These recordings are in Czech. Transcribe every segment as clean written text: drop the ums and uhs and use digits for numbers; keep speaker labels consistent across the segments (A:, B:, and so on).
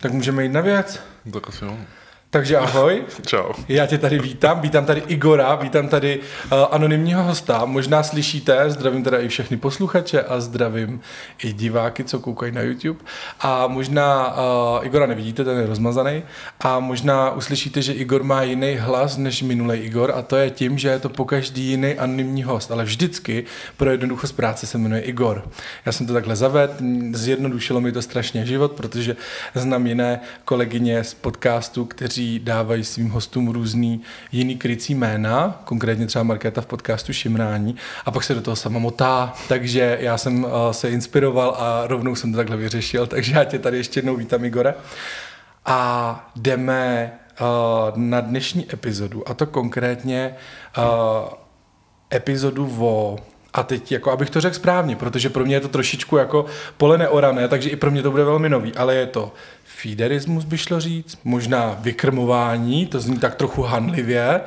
A: Tak můžeme jít na věc.
B: Tak asi jo.
A: Takže ahoj.
B: Čau.
A: Já tě tady vítám tady Igora, vítám tady anonymního hosta. Možná slyšíte, zdravím teda i všechny posluchače a zdravím i diváky, co koukají na YouTube. A možná Igora nevidíte, ten je rozmazaný. A možná uslyšíte, že Igor má jiný hlas než minulý Igor a to je tím, že je to pokaždý jiný anonymní host. Ale vždycky pro jednoduchost práce se jmenuje Igor. Já jsem to takhle zavedl, zjednodušilo mi to strašně život, protože znám jiné kolegyně z podcastu, kteří dávají svým hostům různý jiný krycí jména, konkrétně třeba Markéta v podcastu Šimrání, a pak se do toho sama motá, takže já jsem se inspiroval a rovnou jsem to takhle vyřešil, takže já tě tady ještě jednou vítám, Igore. A jdeme na dnešní epizodu, a to konkrétně epizodu a teď, jako abych to řekl správně, protože pro mě je to trošičku jako pole neorané, takže i pro mě to bude velmi nový, ale je to feederismus, by šlo říct, možná vykrmování, to zní tak trochu hanlivě.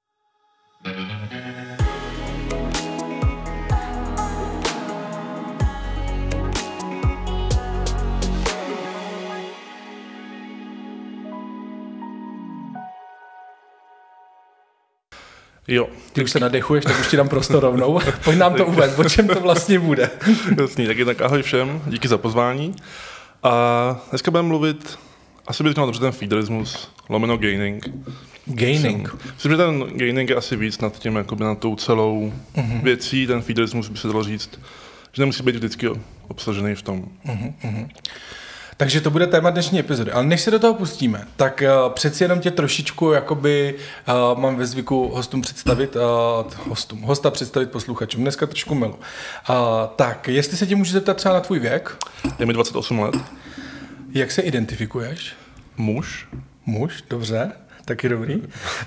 B: Jo.
A: Ty už se nadechuješ, tak už ti dám prostor rovnou. Pojď nám to uvést, o čem to vlastně bude.
B: Jasný, tak ahoj všem, díky za pozvání. A dneska budeme mluvit, asi bych řekl dobře ten feederismus, lomeno gaining.
A: Gaining.
B: Myslím, že ten gaining je asi víc nad tím, jakoby nad tou celou věcí, ten feederismus by se dalo říct, že nemusí být vždycky obsažený v tom.
A: Takže to bude téma dnešní epizody. Ale než se do toho pustíme, tak přeci jenom tě trošičku jakoby mám ve zvyku hostům představit, hosta představit posluchačům. Dneska trošku melu. Tak, jestli se tě můžu zeptat třeba na tvůj věk?
B: Je mi 28 let.
A: Jak se identifikuješ?
B: Muž.
A: Muž, dobře. Taky dobrý.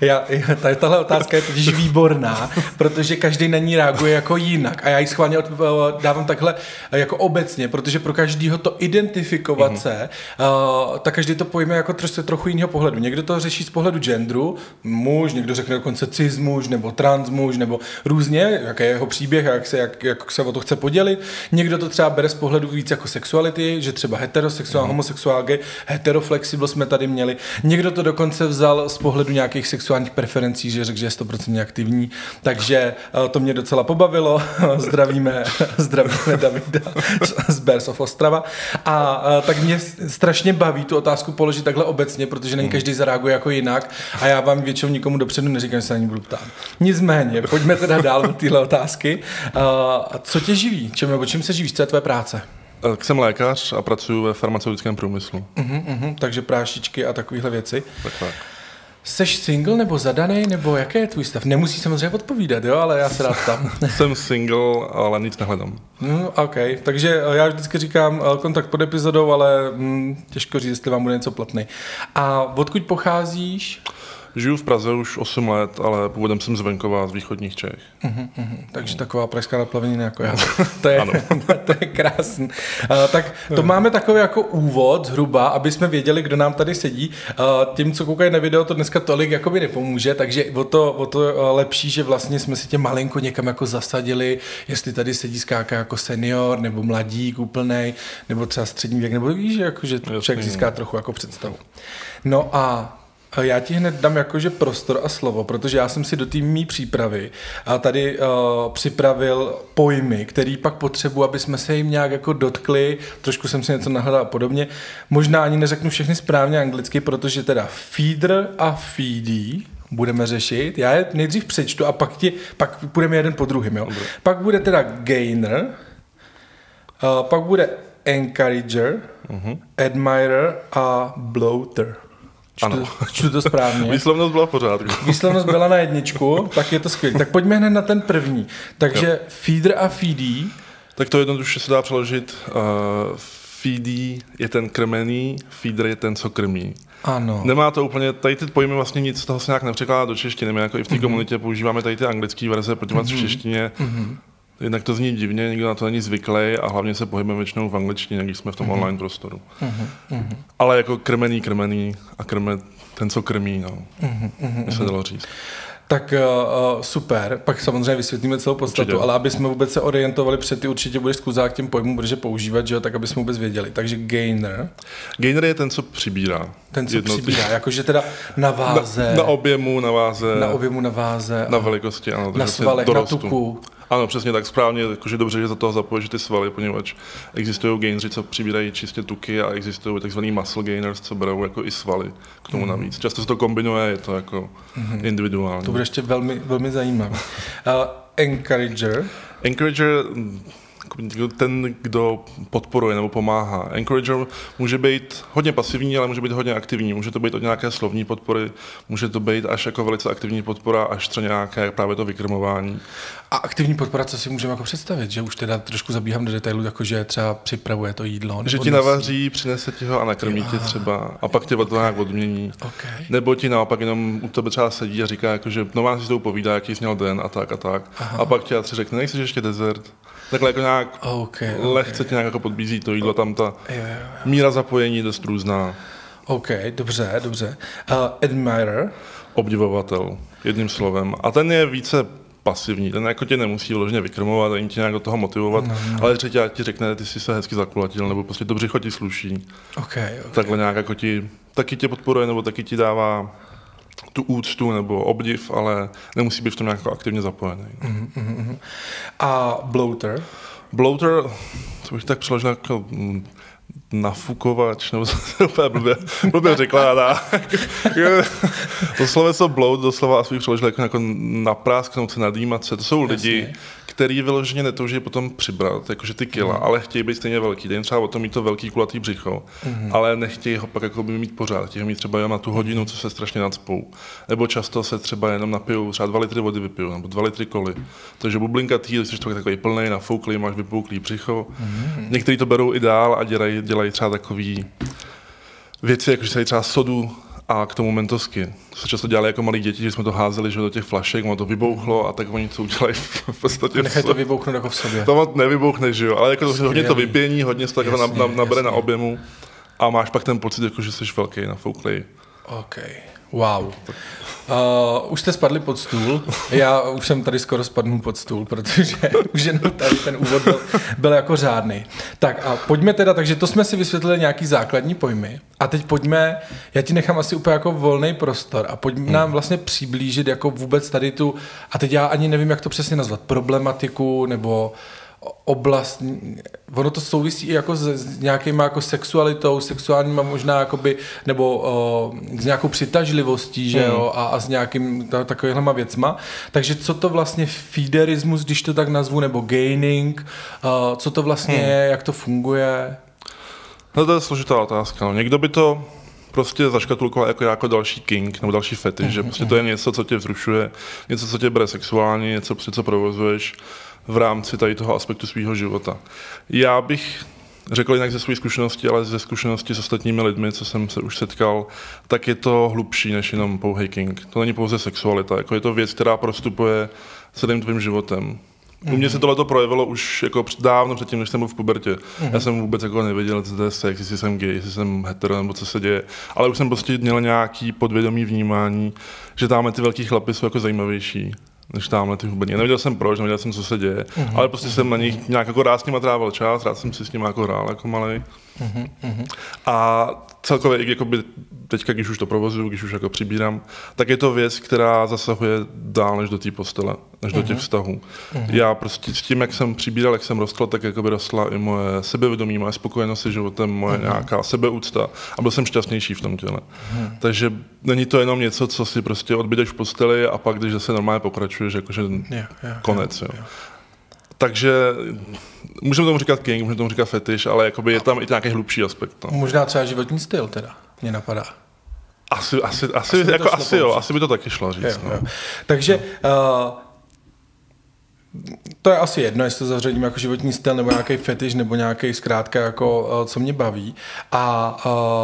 A: Tahle otázka je totiž výborná, protože každý na ní reaguje jako jinak. A já ji schválně dávám takhle jako obecně, protože pro každýho to identifikovat se, tak každý to pojme jako trochu jiného pohledu. Někdo to řeší z pohledu genderu, muž, někdo řekne dokonce cis muž, nebo trans muž, nebo různě, jaký je jeho příběh, jak se o to chce podělit. Někdo to třeba bere z pohledu víc jako sexuality, že třeba heterosexuál, homosexuál, gay, heteroflexible jsme tady měli. Někdo to dokonce vzal z pohledu nějakých sexuálních preferencí, že řekl, že je 100% aktivní, takže to mě docela pobavilo. Zdravíme Davida z Bears of Ostrava. A tak mě strašně baví tu otázku položit takhle obecně, protože není každý zareaguje jako jinak a já vám většinou nikomu dopředu neříkám, že se na ní budu ptát. Nicméně, pojďme teda dál do téhle otázky. Co tě živí? Čím se živíš? Co je tvoje práce?
B: Tak jsem lékař a pracuji ve farmaceutickém průmyslu.
A: Takže prášičky a takovéhle věci.
B: Tak.
A: Seš single nebo zadaný, nebo jaký je tvůj stav? Nemusí samozřejmě odpovídat, jo, ale já se rád tam.
B: Jsem single, ale nic nehledám.
A: OK, takže já vždycky říkám kontakt pod epizodou, ale těžko říct, jestli vám bude něco platný. A odkud pocházíš?
B: Žiju v Praze už 8 let, ale původem jsem z venkova, z východních Čech.
A: Takže taková pražská naplavenina jako já. To je krásný. Tak to máme takový jako úvod zhruba, aby jsme věděli, kdo nám tady sedí. Tím, co koukají na video, to dneska tolik jakoby nepomůže, takže o to lepší, že vlastně jsme si tě malinko někam jako zasadili, jestli tady sedí skáka jako senior, nebo mladík úplnej, nebo třeba střední věk, nebo víš, jako, že člověk získá trochu jako představu. No a já ti hned dám jakože prostor a slovo, protože já jsem si do té mý přípravy a tady připravil pojmy, který pak potřebuji, aby jsme se jim nějak jako dotkli, trošku jsem si něco nahledal a podobně. Možná ani neřeknu všechny správně anglicky, protože teda feeder a feedy budeme řešit. Já je nejdřív přečtu a pak půjdeme jeden po druhým. Jo? Pak bude teda gainer, pak bude encourager, admirer a bloater. Čtu to správně.
B: Výslovnost byla v pořádku.
A: Výslovnost byla na 1, tak je to skvělé. Tak pojďme hned na ten první. Takže feeder a feedy.
B: Tak to jednoduše se dá přeložit. Feedy je ten krmený, feeder je ten, co krmí.
A: Ano.
B: Nemá to úplně, tady ty pojmy vlastně nic z toho se nějak nepřekládá do češtiny. My jako i v té komunitě používáme tady ty anglické verze, protože v češtině jednak to zní divně, nikdo na to není zvyklý a hlavně se pohybujeme většinou v angličtině, když jsme v tom online prostoru. Ale jako krmený a ten, co krmí, no. Se dalo říct.
A: Tak super, pak samozřejmě vysvětlíme celou podstatu, ale aby jsme vůbec se orientovali před ty, určitě budeš skuzák těm pojmům, protože používat, že jo, tak aby jsme vůbec věděli. Takže gainer.
B: Gainer je ten, co přibírá.
A: Ten, co přibírá, jakože teda na váze.
B: Na objemu, na váze.
A: Na objemu, na váze.
B: Na velikosti, ano.
A: Na svalech, na tuku.
B: Ano, přesně tak správně, jakože dobře, že za toho zapojíš ty svaly, poněvadž existují gaineři, co přibírají čistě tuky a existují takzvaný muscle gainers, co berou jako i svaly k tomu navíc. Často se to kombinuje, je to jako individuální.
A: To bude ještě velmi, velmi zajímavé. Encourager.
B: Encourager, ten, kdo podporuje nebo pomáhá. Encourager může být hodně pasivní, ale může být hodně aktivní. Může to být od nějaké slovní podpory, může to být až jako velice aktivní podpora, až třeba nějaké právě to vykrmování.
A: A aktivní podpora, co si můžeme jako představit? Že už teda trošku zabíhám do detailu, jakože třeba připravuje to jídlo.
B: Že ti navaří, přinese ti ho a nakrmí ti třeba a pak tě to nějak odmění.
A: Okay.
B: Nebo ti naopak jenom u tebe třeba sedí a říká, jakože no vám si to povídá, jaký jsi měl den a tak a tak. Aha. A pak ti třeba řekne, nechceš ještě dezert. Takhle jako nějak lehce tě nějak jako podbízí to jídlo, tam ta míra zapojení dost různá.
A: OK, dobře. Admirer.
B: Obdivovatel, jedním slovem. A ten je více pasivní, ten jako tě nemusí vložně vykrmovat, ani tě nějak do toho motivovat, ale třeba ti řekne, ty jsi se hezky zakulatil, nebo prostě to břicho ti sluší.
A: Okay.
B: Takhle nějak jako taky tě podporuje, nebo taky ti dává tu úctu nebo obdiv, ale nemusí být v tom nějak aktivně zapojený.
A: A bloater?
B: Bloater, to bych tak přeložil jako nafukovač, nebo se úplně blbě řekla. To sloveso bloat, doslova asi bych přeložil jako naprásknout se, nadýmat se. To jsou lidi, který vyloženě netouží potom přibrat, jakože ty kila, ale chtějí být stejně velký. Dejím třeba o tom mít to velký kulatý břicho, ale nechtějí ho pak jako by mít pořád. Chtějí ho mít třeba jenom na tu hodinu, co se strašně nadspou. Nebo často se třeba jenom napijou, třeba 2 litry vody vypijou, nebo 2 litry koly. Takže bublinkatý, jsi to takový plnej, nafouklý, máš vypouklý břicho. Někteří to berou i dál a dělají třeba takový věci, jako že se třeba sodu a k tomu mentosky. To se často dělali jako malí děti, že jsme to házeli že do těch flašek, ono to vybouchlo a tak oni to udělají v podstatě.
A: Nechaj to vybouchnout jako v sobě.
B: To nevybouchne, že jo, ale jako hodně to vypění, hodně se to jako nabere na objemu a máš pak ten pocit, jako že jsi velký, nafouklej.
A: OK. Wow. Už jste spadli pod stůl, já už jsem tady skoro spadnul pod stůl, protože už jenom tady ten úvod byl jako řádný. Tak a pojďme teda, takže to jsme si vysvětlili nějaký základní pojmy a teď pojďme, já ti nechám asi úplně jako volný prostor a pojďme nám vlastně přiblížit jako vůbec tady tu, a teď já ani nevím, jak to přesně nazvat, problematiku nebo oblast, ono to souvisí i jako s nějakýma jako sexualitou, sexuálníma možná jakoby, nebo s nějakou přitažlivostí, že jo, a s nějakým takovýhlema věcma. Takže co to vlastně feederismus, když to tak nazvu, nebo gaining, co to vlastně je, jak to funguje?
B: No to je složitá otázka. No. Někdo by to prostě zaškatulkoval jako další king nebo další fetiš, že prostě to je něco, co tě vzrušuje, něco, co tě bere sexuálně, něco, co provozuješ v rámci tady toho aspektu svého života. Já bych řekl jinak ze své zkušenosti, ale ze zkušenosti s ostatními lidmi, co jsem se už setkal, tak je to hlubší než jenom pouhý king. To není pouze sexualita, jako je to věc, která prostupuje celým tvým životem. U mě se tohleto projevilo už jako dávno předtím, než jsem byl v pubertě. Já jsem vůbec jako nevěděl, co to je sex, jestli jsem gay, jestli jsem hetero, nebo co se děje. Ale už jsem prostě měl nějaký podvědomý vnímání, že tamhle ty velký chlapy jsou jako zajímavější než tamhle ty hubeně. Nevěděl jsem proč, nevěděl jsem, co se děje, ale prostě jsem na nich nějak jako rád s nima trávil čas, rád jsem si s nimi jako hrál jako malej. A celkově i jakoby teďka, když už to provozuju, když už jako přibírám, tak je to věc, která zasahuje dál než do té postele, než do těch vztahů. Já prostě s tím, jak jsem přibíral, jak jsem rostl, tak jakoby rostla i moje sebevědomí, moje spokojenost se životem, moje nějaká sebeúcta a byl jsem šťastnější v tom těle. Takže není to jenom něco, co si prostě odbydeš v posteli a pak, když zase normálně pokračuješ, jakože konec. Jo. Takže můžeme tomu říkat king, můžeme tomu říkat fetiš, ale jakoby je tam i nějaký hlubší aspekt. No.
A: Možná třeba životní styl teda, mě napadá.
B: Asi by to taky šlo říct.
A: Jo. Takže to je asi jedno, jestli to zařadíme jako životní styl nebo nějaký fetiš nebo nějaký zkrátka jako co mě baví. A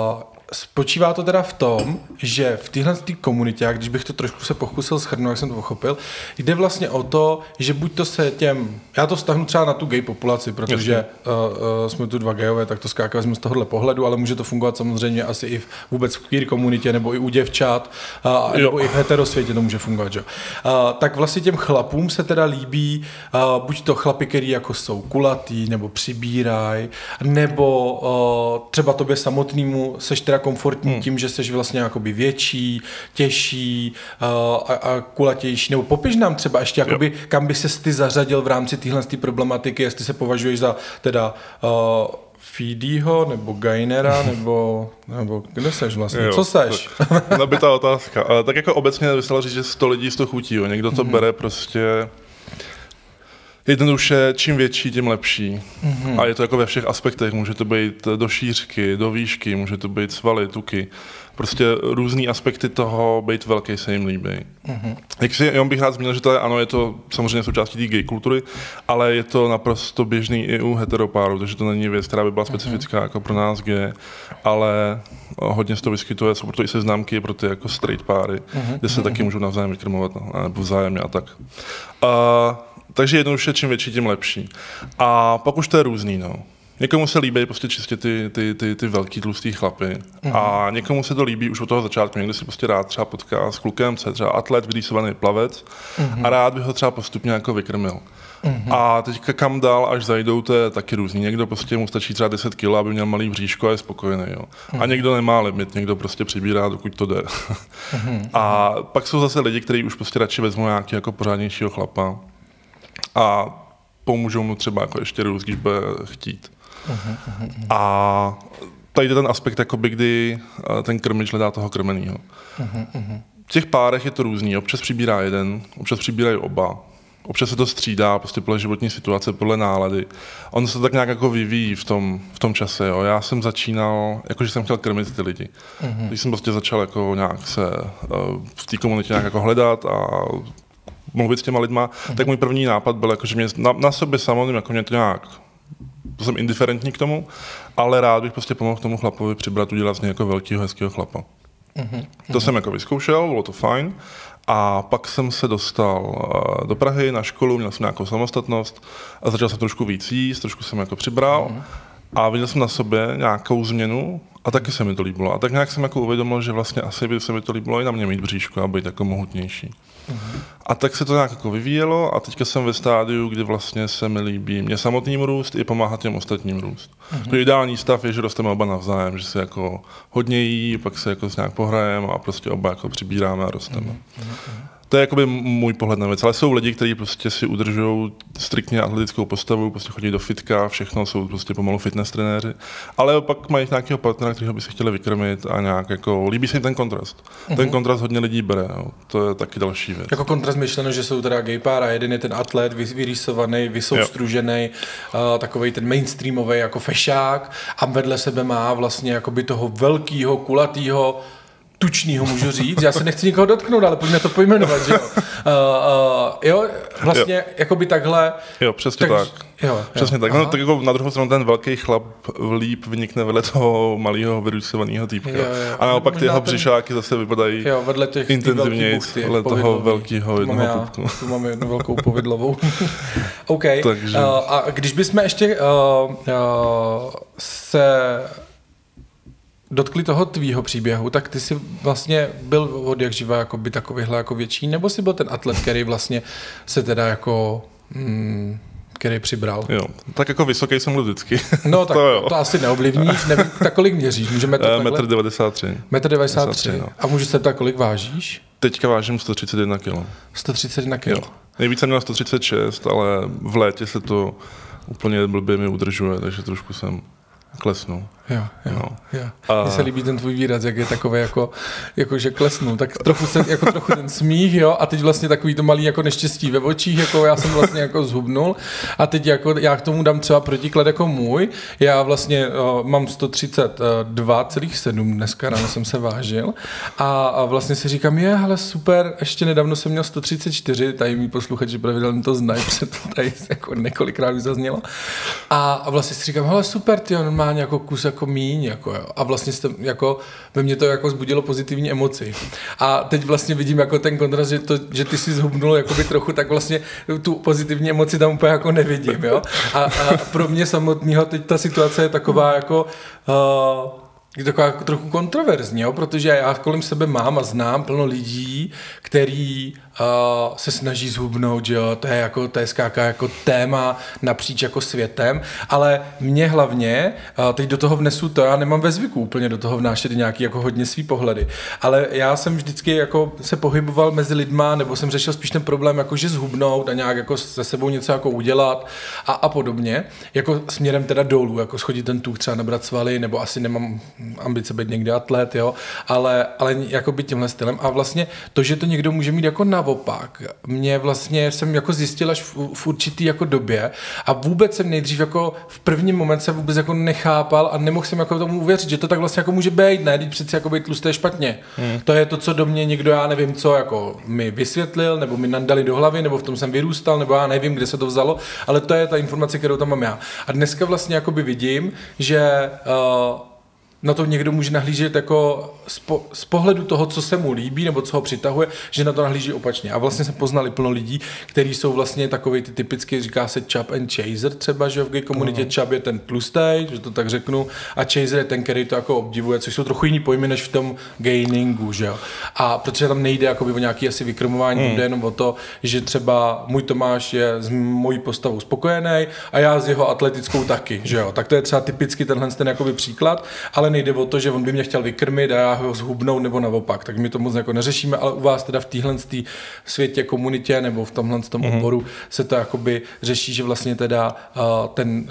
A: spočívá to teda v tom, že v téhle komunitě, když bych to trošku se pokusil shrnout, jak jsem to pochopil, jde vlastně o to, že buď to se já to vztahnu třeba na tu gay populaci, protože jsme tu dva gayové, tak to zkrátka vezmu z tohohle pohledu, ale může to fungovat samozřejmě asi i vůbec v queer komunitě, nebo i u děvčat, nebo i v heterosvětě to může fungovat, že? Tak vlastně těm chlapům se teda líbí buď to chlapi, který jako jsou kulatý, nebo přibírají, nebo třeba tobě samotnému seš teda komfortní tím, že seš vlastně jakoby větší, těžší a kulatější, nebo popiš nám třeba ještě jakoby, kam by ses ty zařadil v rámci téhle problematiky, jestli se považuješ za teda Feedyho, nebo Gainera, nebo kde seš vlastně? Co seš?
B: Nabitá otázka. Ale tak jako obecně bych říct, že 100 lidí z toho chutí. Jo. Někdo to bere prostě jednoduše, čím větší, tím lepší. A je to jako ve všech aspektech. Může to být do šířky, do výšky, může to být svaly, tuky. Prostě různý aspekty toho, být velký se jim líbí. Jak si jenom bych rád zmínil, že to je to samozřejmě součástí té gay kultury, ale je to naprosto běžný i u heteropáru, takže to není věc, která by byla specifická jako pro nás gay, ale hodně se to vyskytuje, jsou proto i seznámky pro ty jako straight páry, kde se taky můžou navzájem vykrmovat, nebo vzájemně a tak. Takže jednoduše, čím větší, tím lepší. A pak už to je různý, no. Někomu se líbí prostě čistě ty velký tlustý chlapy a někomu se to líbí už od toho začátku. Někdo si prostě rád třeba potká s klukem, co je třeba atlet, vylísovaný plavec a rád by ho třeba postupně jako vykrmil. A teďka kam dál, až zajdou, to je taky různý. Někdo prostě mu stačí třeba 10 kg, aby měl malý bříško a je spokojený. Jo. A někdo nemá limit, někdo prostě přibírá, dokud to jde. A pak jsou zase lidi, kteří už prostě radši vezmou nějaký jako pořádnějšího chlapa a pomůžou mu třeba jako ještě růst, když bude chtít. A tady je ten aspekt, jakoby, kdy ten krmič hledá toho krmenýho. V těch párech je to různý. Občas přibírá jeden, občas přibírají oba. Občas se to střídá prostě podle životní situace, podle nálady. On se tak nějak jako vyvíjí v tom čase. Jo. Já jsem začínal, jakože jsem chtěl krmit ty lidi. Když jsem prostě začal jako nějak se v té komunitě nějak jako hledat a mluvit s těma lidma, tak můj první nápad byl, jako, že mě na sobě samotným jako mě to nějak, to jsem indiferentní k tomu, ale rád bych prostě pomohl tomu chlapovi přibrat, udělat z něj jako velkýho, hezkého chlapa. To jsem jako vyzkoušel, bylo to fajn. A pak jsem se dostal do Prahy na školu, měl jsem nějakou samostatnost a začal jsem trošku víc jíst, trošku jsem jako přibral a viděl jsem na sobě nějakou změnu a taky se mi to líbilo. A tak nějak jsem jako uvědomil, že vlastně asi by se mi to líbilo i na mě mít bříško a být jako mohutnější. A tak se to nějak jako vyvíjelo a teďka jsem ve stádiu, kdy vlastně se mi líbí mě samotným růst i pomáhat těm ostatním růst. To ideální stav je, že rosteme oba navzájem, že se jako hodně jí, pak se jako nějak pohrajeme a prostě oba jako přibíráme a rosteme. To je jakoby můj pohled na věc, ale jsou lidi, kteří prostě si udržují striktně atletickou postavu, prostě chodí do fitka, všechno, jsou prostě pomalu fitness trenéři, ale pak mají nějakého partnera, kterého by si chtěli vykrmit a nějak jako, líbí se jim ten kontrast. Ten kontrast hodně lidí bere, jo. To je taky další věc.
A: Jako kontrast myšleno, že jsou teda gay pár a jeden je ten atlet, vyrýsovaný, vysoustružený, takovej ten mainstreamový jako fešák a vedle sebe má vlastně jakoby toho velkýho, kulatýho, tučnýho, můžu říct. Já se nechci nikoho dotknout, ale pojďme to pojmenovat, že jo. Jo, vlastně jakoby takhle.
B: Jo, přesně tak.
A: Jo,
B: přesně tak. No, tak jako na druhou stranu ten velký chlap líp vynikne vedle toho malého vyrůstovaného týpka. A naopak ty jeho břišáky zase vypadají intenzivněji vedle toho velkého jednoho pupku.
A: Tu máme jednu velkou povidlovou. OK. Takže. A když bychom ještě se dotkli toho tvýho příběhu, tak ty jsi vlastně byl od jak živa jako by takovýhle jako větší, nebo jsi byl ten atlet, který vlastně se teda jako který přibral?
B: Jo, tak jako vysoký jsem byl vždycky.
A: No tak to asi neovlivníš, nevím, tak kolik měříš? Můžeme to takhle?
B: 1,93 m.
A: 1,93 m. A můžu se ptát, kolik vážíš?
B: Teďka vážím 131 kg.
A: 131 kg.
B: Nejvíc jsem měl 136, ale v létě se to úplně blbě mi udržuje, takže trošku jsem klesnul.
A: Jo. Mně se líbí ten tvůj výraz, jak je takový jako že klesnul, tak trochu ten smích, jo, a teď vlastně takový to malý jako neštěstí ve očích, jako já jsem vlastně jako zhubnul a teď jako já k tomu dám třeba protiklad jako můj, já vlastně mám 132,7 dneska ráno jsem se vážil a vlastně si říkám, hele super, ještě nedávno jsem měl 134, tady mý posluchači pravidelně to znají, protože to tady jako několikrát už zaznělo a vlastně si říkám, hele super, ty normálně jako kus jako jako míň, jako jo. A vlastně jako, ve mně to jako vzbudilo pozitivní emoci. A teď vlastně vidím jako ten kontrast, že ty jsi zhubnul jakoby trochu, tak vlastně tu pozitivní emoci tam úplně jako nevidím, jo. A pro mě samotného teď ta situace je taková jako je taková trochu kontroverzní, jo? Protože já kolem sebe mám a znám plno lidí, který se snaží zhubnout, že jo? To je skáka jako téma napříč jako světem, ale mě hlavně, teď do toho vnesu to, já nemám ve zvyku úplně do toho vnášet nějaký jako hodně svý pohledy, ale já jsem vždycky jako se pohyboval mezi lidma, nebo jsem řešil spíš ten problém, jako že zhubnout a nějak jako se sebou něco jako udělat a podobně, jako směrem teda dolů, jako schodit ten tuk, třeba nabrat svaly, nebo asi nemám ambice být někde atlet, jo, ale jako by tímhle stylem a vlastně to, že to někdo může mít jako naopak, mě vlastně jsem jako zjistil až v určitý jako době a vůbec jsem nejdřív jako v prvním moment se vůbec jako nechápal a nemohl jsem jako tomu uvěřit, že to tak vlastně jako může být, ne, teď přeci jako být tlusté špatně. To je to, co do mě někdo, já nevím co, jako mi vysvětlil, nebo mi nadali do hlavy, nebo v tom jsem vyrůstal, nebo já nevím, kde se to vzalo, ale to je ta informace, kterou tam mám já. A dneska vlastně jakoby vidím, že na to někdo může nahlížet jako z pohledu toho, co se mu líbí nebo co ho přitahuje, že na to nahlíží opačně. A vlastně jsme poznali plno lidí, kteří jsou vlastně takový ty typicky, říká se chub and chaser třeba, že v gay komunitě chub je ten tlustej, že to tak řeknu, a chaser je ten, který to jako obdivuje, což jsou trochu jiný pojmy než v tom gainingu, že jo. A protože tam nejde jakoby o nějaký asi vykrmování, jde jenom o to, že třeba můj Tomáš je s mojí postavou spokojený a já s jeho atletickou taky, že jo. Tak to je třeba typicky tenhle ten jakoby příklad, ale nejde o to, že on by mě chtěl vykrmit a já ho zhubnout nebo naopak, tak my to moc jako neřešíme, ale u vás teda v téhle světě, komunitě nebo v tomhle oboru se to jakoby řeší, že vlastně teda ten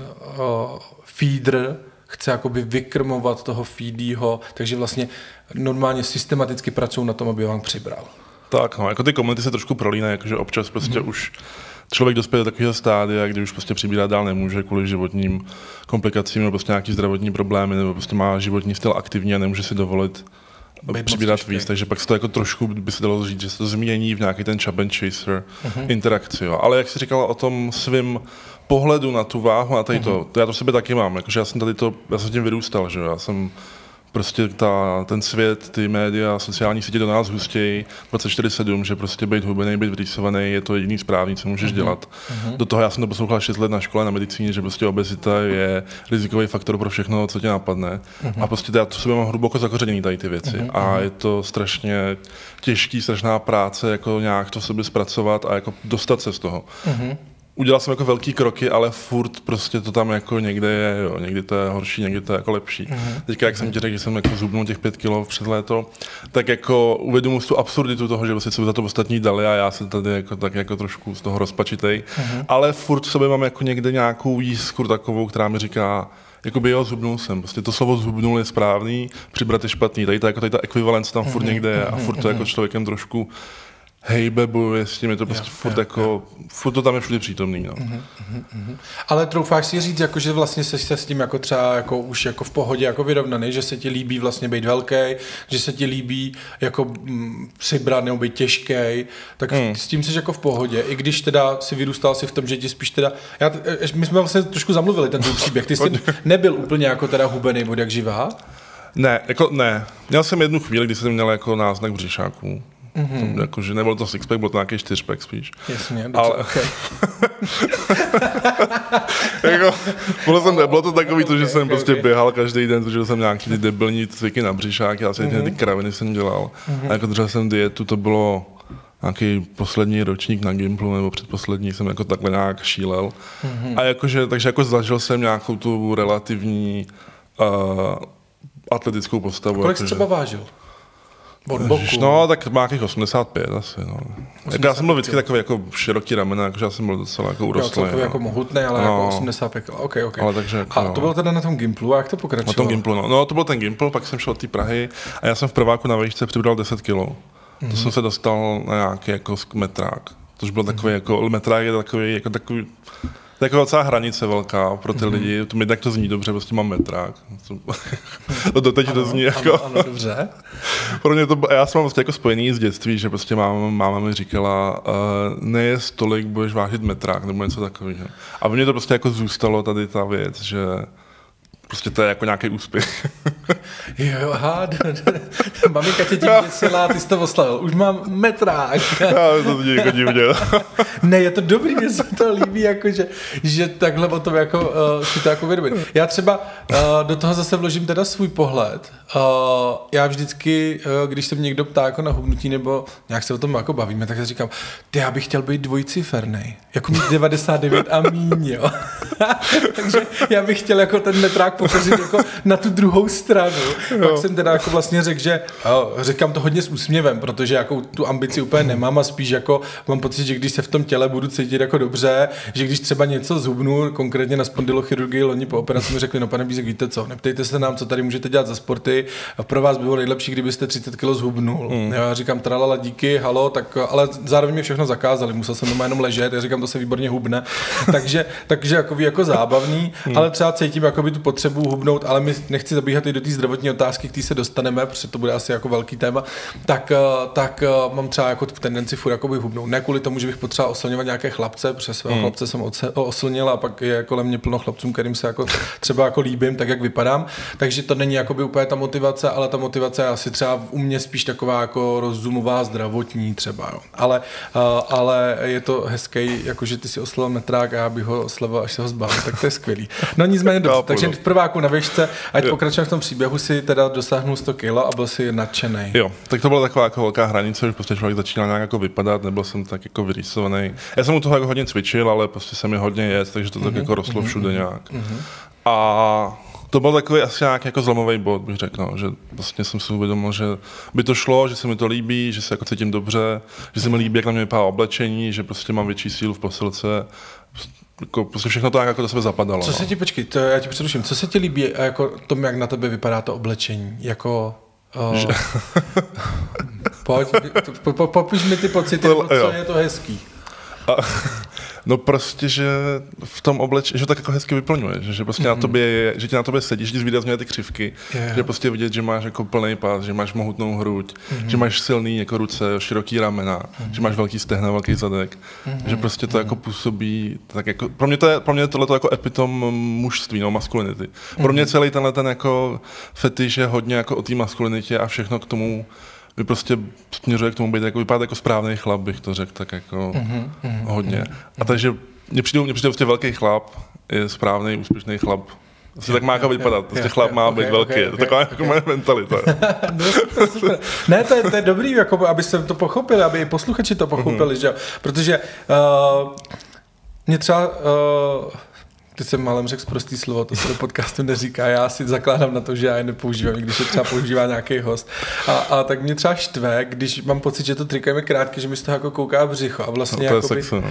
A: feeder chce jakoby vykrmovat toho feedího, takže vlastně normálně systematicky pracují na tom, aby vám přibral.
B: Tak, no, jako ty komunity se trošku prolínají, jakože občas prostě už člověk dospěje do takového stádia, kdy už prostě přibírat dál nemůže kvůli životním komplikacím nebo prostě nějaký zdravotní problémy, nebo prostě má životní styl aktivní a nemůže si dovolit přibírat víc, takže pak se to jako trošku by se dalo říct, že se to změní v nějaký ten chub and chaser interakci. Jo. Ale jak jsi říkala o tom svým pohledu na tu váhu a tady to já to v sobě taky mám, jakože já jsem tím vyrůstal, že jo, já jsem prostě ten svět, ty média, sociální sítě do nás hustějí 24/7, že prostě být hubený, být vrýsovaný je to jediný správný, co můžeš dělat. Do toho já jsem to poslouchal 6 let na škole na medicíně, že prostě obezita je rizikový faktor pro všechno, co tě napadne. A prostě já to sobě mám hluboko zakořeněný tady ty věci. A je to strašně strašná práce, jako nějak to sobě zpracovat a jako dostat se z toho. Udělal jsem jako velký kroky, ale furt prostě to tam jako někde je, jo. Někdy to je horší, někdy to je jako lepší. Teďka, jak jsem ti řekl, že jsem jako zhubnul těch 5 kilo před léto, tak jako uvědomuji tu absurditu toho, že vlastně se za to ostatní dali a já jsem tady jako, tak jako trošku z toho rozpačitej, ale furt v sobě mám jako někde nějakou jiskru takovou, která mi říká, jakoby jo, zhubnul jsem. Prostě to slovo zhubnul je správný, přibrat je špatný. Tady ta ekvivalence tam furt někde je a furt to jako člověkem trošku hejbe, bojuje s tím, je to prostě furt to tam je všude přítomný. No.
A: Ale troufáš si říct, jako, že vlastně jsi se s tím jako třeba jako už jako v pohodě jako vyrovnaný, že se ti líbí vlastně být velký, že se ti líbí jako přibrat nebo být těžký, tak s tím jsi jako v pohodě, i když teda si vyrůstal si v tom, že ti spíš teda, my jsme vlastně trošku zamluvili ten tvůj příběh, ty jsi nebyl úplně jako teda hubený od jak živá?
B: Ne. Měl jsem jednu chvíli, kdy jsem měl jako náznak břišáků. Jakože nebyl to sixpack, byl to nějaký 4pack spíš.
A: Jasně,
B: ale jako, bylo to takový to, že jsem prostě běhal každý den, protože jsem nějaký ty debilní cviky na břišák, já jsem ty kraviny jsem dělal. A jako držel jsem dietu, to bylo nějaký poslední ročník na Gimplu, nebo předposlední jsem jako takhle nějak šílel. A jakože, takže jako zažil jsem nějakou tu relativní atletickou postavu.
A: Kolik jsi třeba vážil?
B: No, tak má nějakých 85 asi, no. Já jsem byl vždycky takový jako široký ramena, jakože já jsem byl docela jako urostlý.
A: Celkově jako mohutný, ale jako 85, ok.
B: Ale takže jako,
A: a to bylo teda na tom Gimplu, a jak to pokračovalo?
B: Na tom Gimplu, no. No, to byl ten Gimpl, pak jsem šel od té Prahy a já jsem v prváku na výšce přibral 10 kilo. To jsem se dostal na nějaký jako metrák. To už byl takový jako, metrák je takový, to je jako docela hranice velká pro ty lidi, to mi tak to zní dobře, prostě mám metrák. To doteď to zní jako...
A: Ano, dobře.
B: Pro mě to, já jsem vlastně jako spojený z dětství, že prostě máma mi říkala, nejest tolik, budeš vážit metrák, nebo něco takového. A v mně to prostě jako zůstalo tady ta věc, že prostě to je jako nějaký úspěch.
A: Jo, aha, maminka tě tím děsila, ty jsi to oslavil. Už mám metrák.
B: Já to zní jako divně.
A: Ne, je to dobrý, mně se to líbí, jako, že takhle o tom jako, si to jako vědomit. Já třeba do toho zase vložím teda svůj pohled. Já vždycky, když se mě někdo ptá jako na hubnutí, nebo nějak se o tom jako bavíme, tak já říkám, já bych chtěl být dvojcifernej. Jako mít 99 a míň, jo. Takže já bych chtěl jako ten metrák pokazit jako na tu druhou stranu. Pak jsem teda jako vlastně řekl, že říkám to hodně s úsměvem, protože jako tu ambici úplně nemám a spíš jako mám pocit, že když se v tom těle budu cítit jako dobře, že když třeba něco zhubnu, konkrétně na spondylochirurgii loni po operaci mi řekli, no pane Bízek, víte co, neptejte se nám, co tady můžete dělat za sporty, a pro vás by bylo nejlepší, kdybyste 30 kg zhubnul. Já říkám, tralala, díky, halo, tak, ale zároveň mi všechno zakázali, musel jsem doma jenom ležet, já říkám, to se výborně hubne, takže jako zábavný, ale třeba cítím jakoby tu potřebu hubnout, ale my nechci zabíhat i do té zdravotní otázky, k té se dostaneme, protože to bude asi jako velký téma, tak mám třeba jako tendenci furt jakoby hubnout. Ne kvůli tomu, že bych potřeboval oslňovat nějaké chlapce, protože svého chlapce jsem oslnil a pak je kolem mě plno chlapcům, kterým se jako třeba jako líbím, tak jak vypadám. Takže to není jakoby úplně ta motivace, ale ta motivace je asi třeba u mě spíš taková jako rozumová zdravotní třeba. Jo. Ale je to hezký, jakože ty si oslavil metrák a já bych ho oslavil, až se ho zbavil, tak to je skvělý. No nicméně dobře, takže v prváku na výšce, ať pokračujeme v tom příběhu, si teda dosáhnul 100 kilo a byl si nadšenej.
B: Jo, tak to byla taková jako velká hranice, že prostě člověk začínal nějak jako vypadat, nebyl jsem tak jako vyrýsovaný. Já jsem u toho jako hodně cvičil, ale prostě jsem mi hodně jet, takže to tak jako rostlo všude nějak. A to byl takový asi nějak jako zlomový bod, bych řekl, no, že vlastně jsem si uvědomil, že by to šlo, že se mi to líbí, že se jako cítím dobře, že se mi líbí, jak na mě vypadá oblečení, že prostě mám větší sílu v posilce. Jako, prostě všechno to jako do sebe zapadalo.
A: Co se ti, počkej, to já ti přeruším, co se ti líbí jako tom, jak na tebe vypadá to oblečení? Jako... Pojď, popiš mi ty pocity, co je to hezký.
B: No prostě, že v tom oblečení, že to tak jako hezky vyplňuje, že prostě na tobě, že ti na tobě sedí, že ti zvýrazňuje ty křivky, že prostě vidět, že máš jako plný pás, že máš mohutnou hruď, že máš silný jako ruce, široký ramena, že máš velký stehna, velký zadek, že prostě to jako působí tak jako, pro mě tohle to jako epitom mužství, no, maskulinity. Pro mě celý tenhle ten jako fetiš je hodně jako o té maskulinitě a všechno k tomu vy prostě směřuje k tomu být jako, vypadat jako správný chlap, bych to řekl tak jako hodně. A takže mně přijde prostě velký chlap, je správný, úspěšný chlap. Asi tak má jako vypadat, prostě chlap má být velký, to je taková jako moje mentalita.
A: No, super. Ne, to je dobrý, jako, aby se to pochopili, aby i posluchači to pochopili, že? Protože mě třeba... Teď jsem málem řekl prostý slovo, to se do podcastu neříká, já si zakládám na to, že já je nepoužívám, když je třeba používá nějaký host. A tak mě třeba štve, když mám pocit, že to triko je krátké, že mi z toho jako kouká břicho a vlastně
B: no, to je sexy, no.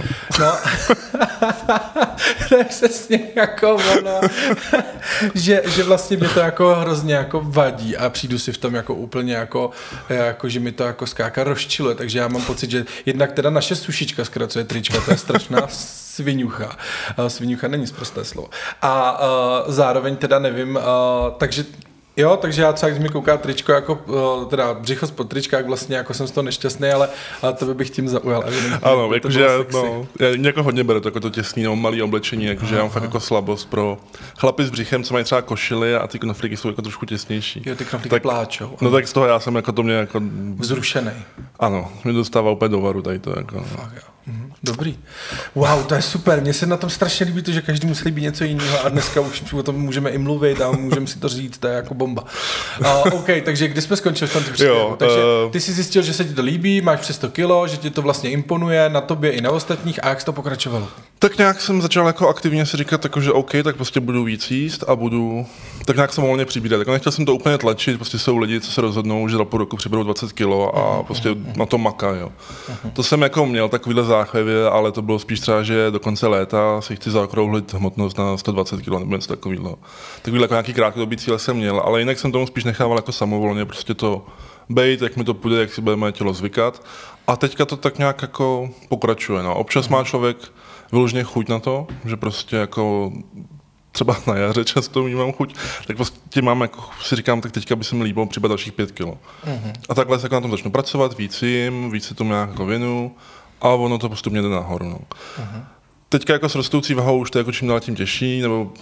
A: To je přesně jako ono, že vlastně mě to jako hrozně jako vadí a přijdu si v tom jako úplně jako že mi to jako skáka rozčiluje, takže já mám pocit, že jednak teda naše sušička zkracuje trička, to je strašná sviňucha. Sviňucha není sprosté slovo. A zároveň teda nevím, takže já třeba, když mi kouká tričko, jako teda břicho spod trička, jak vlastně jako jsem z toho nešťastný, ale to bych tím zaujal.
B: Ano, jakože mě jako hodně bere to, jako to těsný nebo malý oblečení, jakože já mám fakt jako slabost pro chlapy s břichem, co mají třeba košily a ty knoflíky jsou jako trošku těsnější.
A: Jo, ty knoflíky pláčou.
B: No tak z toho já jsem jako to mě jako...
A: Vzrušenej.
B: Ano, mě dostává úplně do varu tady to jako.
A: Fakt jo. Dobrý. Wow, to je super. Mně se na tom strašně líbí to, že každý musí líbit něco jiného a dneska už o tom můžeme i mluvit a můžeme si to říct, to je jako bomba. OK, takže kdy jsme skončili v tom příběhu? Takže ty jsi zjistil, že se ti to líbí, máš přes 100 kilo, že ti to vlastně imponuje na tobě i na ostatních a jak se to pokračovalo?
B: Tak nějak jsem začal jako aktivně si říkat, jako, že OK, tak prostě budu víc jíst a budu tak nějak jsem volně přibírat. Jako nechtěl jsem to úplně tlačit, prostě jsou lidi, co se rozhodnou, že za půl roku přiberou 20 kilo a prostě na to makají. To jsem jako měl takovýhle záchvěvě, ale to bylo spíš třeba, že do konce léta si chci zaokrouhlit hmotnost na 120 kg nebo něco takového. Takovýhle jako nějaký krátkodobý cíle jsem měl, ale jinak jsem tomu spíš nechával jako samovolně, prostě to bejt, jak mi to půjde, jak si bude moje tělo zvykat. A teďka to tak nějak jako pokračuje. No. Občas má člověk vyloženě chuť na to, že prostě jako třeba na jaře často mám chuť, tak prostě mám, jako si říkám, tak teďka by se mi líbilo přibat dalších 5 kilo. A takhle se jako na tom začnu pracovat, víc jim, víc se tomu nějak jako věnu a ono to postupně jde nahoru. No. Teďka jako s rostoucí vahou už to jako čím dál tím těžší, nebo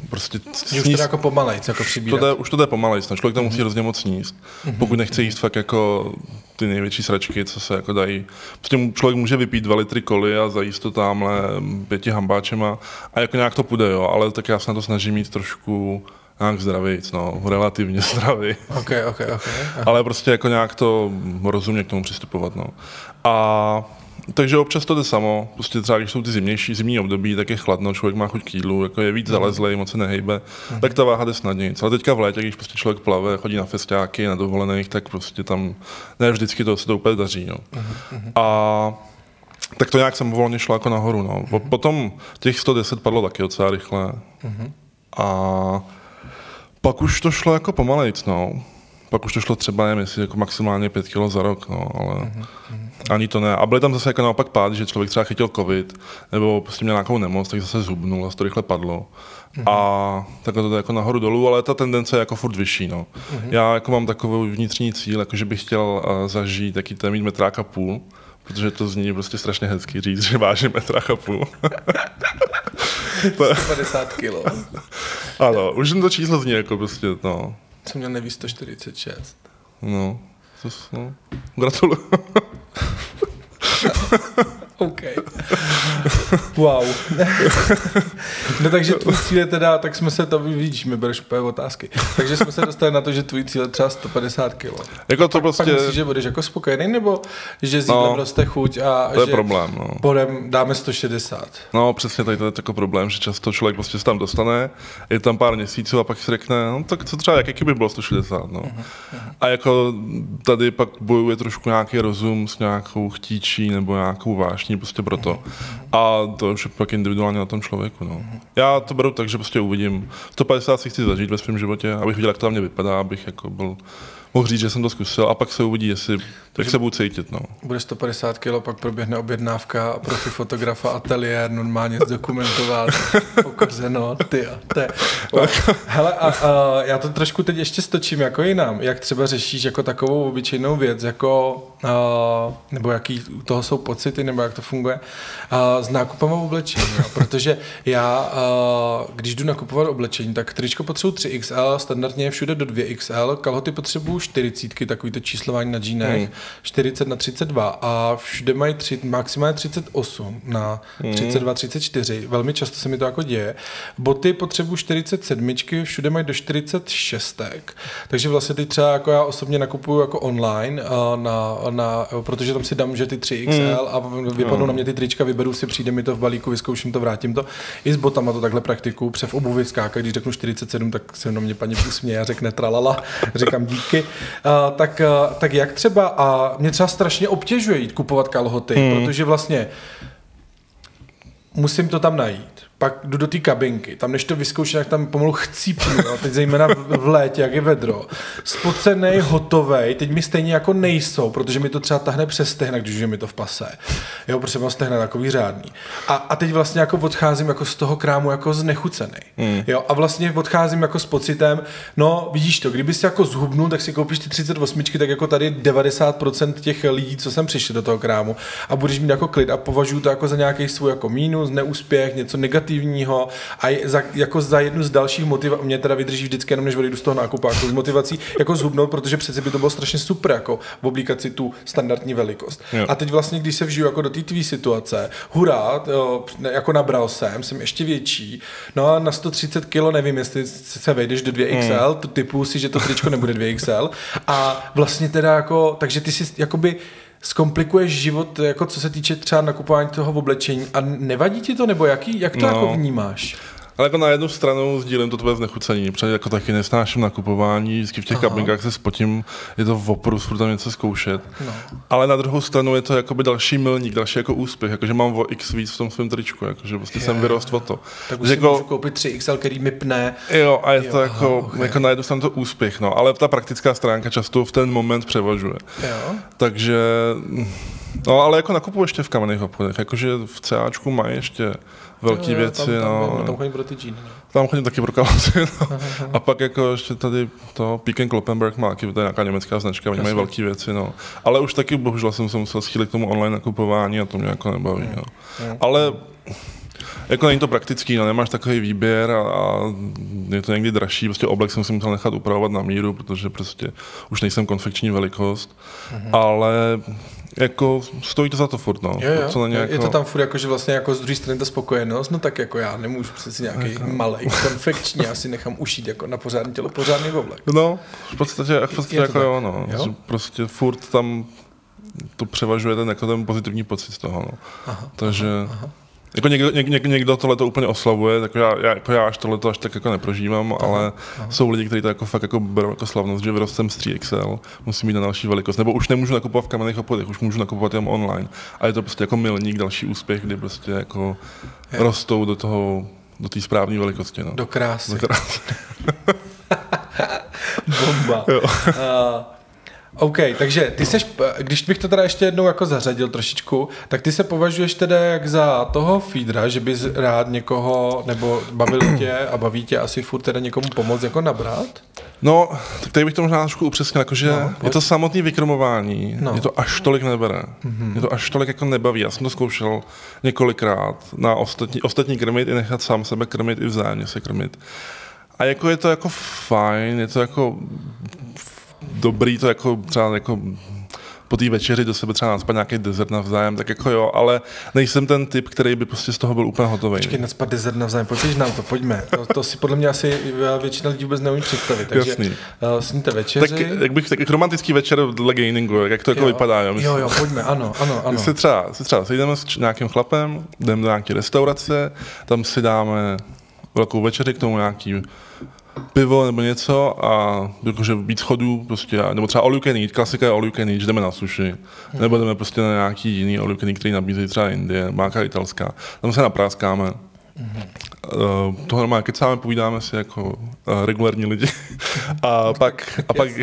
B: prostě
A: už to jako pomalejc, jako přibírat.
B: Už to jde pomalejc, no. Člověk tam musí hrozně moc sníst. Pokud nechce jíst fakt jako ty největší sračky, co se jako dají. Prostě člověk může vypít 2 litry koly a zajíst to tamhle 5 hambáčema a jako nějak to půjde, jo, ale tak já se na to snažím mít trošku nějak zdravíc, no, relativně zdravý.
A: Okay.
B: Ale prostě jako nějak to rozumně k tomu přistupovat, no. A takže občas to jde samo, prostě třeba když jsou ty zimní období, tak je chladno, člověk má chuť k jídlu, jako je víc zalezlej, moc se nehejbe, tak ta váha jde snadněji. Ale teďka v létě, když prostě člověk plave, chodí na festiáky, na dovolených, tak prostě tam ne vždycky se to úplně daří, no. A tak to nějak samovolně šlo jako nahoru, no. Potom těch 110 padlo taky docela rychle. A pak už to šlo jako pomalejc, no. Pak už to šlo třeba, nevím, jestli jako maximálně 5 kg za rok, no, ale ani to ne. A byly tam zase jako naopak pády, že člověk třeba chytil covid, nebo prostě měl nějakou nemoc, tak zase zhubnul a to rychle padlo. A takhle to jde jako nahoru dolů, ale ta tendence je jako furt vyšší, no. Já jako mám takový vnitřní cíl, jako že bych chtěl zažít taky to mít 1,5 m, protože to zní prostě strašně hezky říct, že vážím 1,5 m.
A: 150 kilo.
B: Ano, už to číslo zní jako prostě, no.
A: Jsem měl neví 146.
B: No, gratuluju.
A: OK. Wow. No takže tvůj cíl je teda, tak jsme se to, vidíš, mi bereš úplně otázky. Takže jsme se dostali na to, že tvůj cíl je třeba 150 kg.
B: Jako to prostě...
A: Pak myslíš, že budeš jako spokojený, nebo že s jídlem roste chuť a
B: to je
A: že
B: problém, no.
A: Podem dáme 160.
B: No přesně, tady to je takový problém, že často člověk prostě se tam dostane, je tam pár měsíců a pak si řekne, no tak co třeba, jaký by bylo 160, no. A jako tady pak bojuje trošku nějaký rozum s nějakou chtíčí nebo nějakou vášní prostě proto. A to už je pak individuálně na tom člověku, no. Já to beru tak, že prostě uvidím. 150 si chci zažít ve svém životě, abych viděl, jak to na mě vypadá, abych jako mohl říct, že jsem to zkusil a pak se uvidí, jak se budu cítit, no.
A: Bude 150 kg, pak proběhne objednávka profi fotografa, ateliér, normálně zdokumentovat, pokořeno, Hele, a já to trošku teď ještě stočím jako jinam. Jak třeba řešíš jako takovou obyčejnou věc, jako, nebo jaký u toho jsou pocity, nebo jak to funguje, s nákupem oblečení, jo? Protože já, když jdu nakupovat oblečení, tak tričko potřebuji 3XL, standardně je všude do 2XL, kalhoty potřebuji 40, takový to číslování na džínech, 40 na 32 a všude mají maximálně 38 na 32, 34. Velmi často se mi to jako děje. Boty potřebuji 47, všude mají do 46. Takže vlastně teď třeba jako já osobně nakupuju jako online, protože tam si dám, že ty 3XL a vypadnou na mě ty trička, vyberu si, přijde mi to v balíku, vyzkouším to, vrátím to. I s botama to takhle praktiku, v obuvi skáka, když řeknu 47, tak se na mě paní usměje a řekne tralala, říkám díky. Tak jak třeba, a mě třeba strašně obtěžuje jít kupovat kalhoty, protože vlastně musím to tam najít. Pak jdu do té kabinky, tam než to vyzkouším, jak tam pomalu chcípnu, no, teď zejména v létě, jak je vedro. Spocenej, hotovej, teď mi stejně jako nejsou, protože mi to třeba tahne přes stehna, když už je mi to v pase. Jo, protože mám stehna takový řádný. A teď vlastně jako odcházím jako z toho krámu jako znechucenej. Jo, a vlastně odcházím jako s pocitem, no vidíš to, kdyby si jako zhubnul, tak si koupíš ty 38, tak jako tady 90% těch lidí, co jsem přišli do toho krámu a budeš mít jako klid a považuji to jako za nějaký svůj jako mínus, neúspěch, něco negativního a jako za jednu z dalších motivací, mě teda vydrží vždycky jenom, než odejdu z toho nákupu, jako z motivací jako zhubnout, protože přece by to bylo strašně super, jako v oblíkat si tu standardní velikost. Jo. A teď vlastně, když se vžiju jako do té tvý situace, hurá, jako nabral jsem ještě větší, no a na 130 kg nevím, jestli se vejdeš do 2XL, typu si, že to tričko nebude 2XL a vlastně teda jako, takže ty si jakoby zkomplikuješ život, jako co se týče třeba nakupování toho oblečení a nevadí ti to, nebo jak to jako vnímáš?
B: Ale jako na jednu stranu sdílím to tvoje znechucení, protože jako taky nesnáším nakupování, vždycky v těch kabinkách se spotím, je to oprus, furt tam něco zkoušet. No. Ale na druhou stranu je to jakoby další milník, další jako úspěch, jakože mám o x víc v tom svém tričku, jakože vlastně jsem vyrost o to.
A: Tak už si jako, můžu koupit 3XL, který mi pne.
B: Jo, a je to jako na jednu stranu to úspěch, no, ale ta praktická stránka často v ten moment převažuje. Jo. Takže, no, ale jako nakupuji ještě v kamenných obchodech, jakože v CAčku mají ještě velký věci,
A: tam chodím pro ty džíny.
B: Tam chodím taky pro kalhoty, no. A pak jako ještě tady to Peek & Kloppenberg má taky, to je nějaká německá značka, oni mají velký věci, no. Ale už taky bohužel jsem se musel schýlit k tomu online nakupování a to mě jako nebaví, no. Ale Jako není to praktický, no, nemáš takový výběr a je to někdy dražší, prostě oblek jsem si musel nechat upravovat na míru, protože prostě už nejsem konfekční velikost, ale jako stojí to za to furt, no.
A: Jo. Je to tam furt jako, že vlastně jako z druhé strany ta spokojenost, no tak jako já nemůžu přeci nějaký malej konfekční, já si nechám ušít jako na pořádný tělo, pořádný oblek.
B: No, v podstatě jako jo, no. Jo? Prostě furt tam to převažuje ten pozitivní pocit z toho, no. Takže jako někdo tohleto úplně oslavuje, tak já až tohleto až tak jako neprožívám, ale jsou lidi, kteří to jako fakt jako berou jako slavnost, že vyrostem z 3XL, musím mít na další velikost, nebo už nemůžu nakupovat v kamenných obchodech, už můžu nakupovat jenom online. A je to prostě jako milník, další úspěch, kdy prostě jako rostou do té správné velikosti. No.
A: Do krásy. Bomba. OK, takže ty seš, když bych to teda ještě jednou jako zařadil trošičku, tak ty se považuješ teda jak za toho feedera, že bys rád někoho, nebo bavil tě a baví tě asi furt teda někomu pomoct jako nabrat?
B: No, tak tady bych to možná trošku upřesnil, jakože je to samotné vykromování, je to až tolik nebere. Je to až tolik jako nebaví. Já jsem to zkoušel několikrát na ostatní krmit i nechat sám sebe krmit i vzájemně se krmit. A jako je to jako fajn, je to jako dobrý to jako třeba jako po té večeři do sebe třeba nacpat nějaký dezert navzájem, tak jako jo, ale nejsem ten typ, který by prostě z toho byl úplně hotový.
A: Počkej, nacpat dezert navzájem, pojď nám to, pojďme. To si podle mě asi většina lidí vůbec neumí představit, takže sníte večeři.
B: Tak romantický večer dle gameingu, jak to jako vypadá.
A: Jo, pojďme, ano.
B: Si třeba sejdeme s nějakým chlapem, jdeme do nějaké restaurace, tam si dáme velkou večeři, k tomu nějaký pivo nebo něco a jakože víc chodů prostě, nebo třeba all you can eat, klasika je all you can eat, že jdeme na sushi, nebo jdeme prostě na nějaký jiný all you can eat, který nabízejí třeba Indie, máka italská, tam se napráskáme. Toho normálně kecáme, povídáme si jako regulární lidi a pak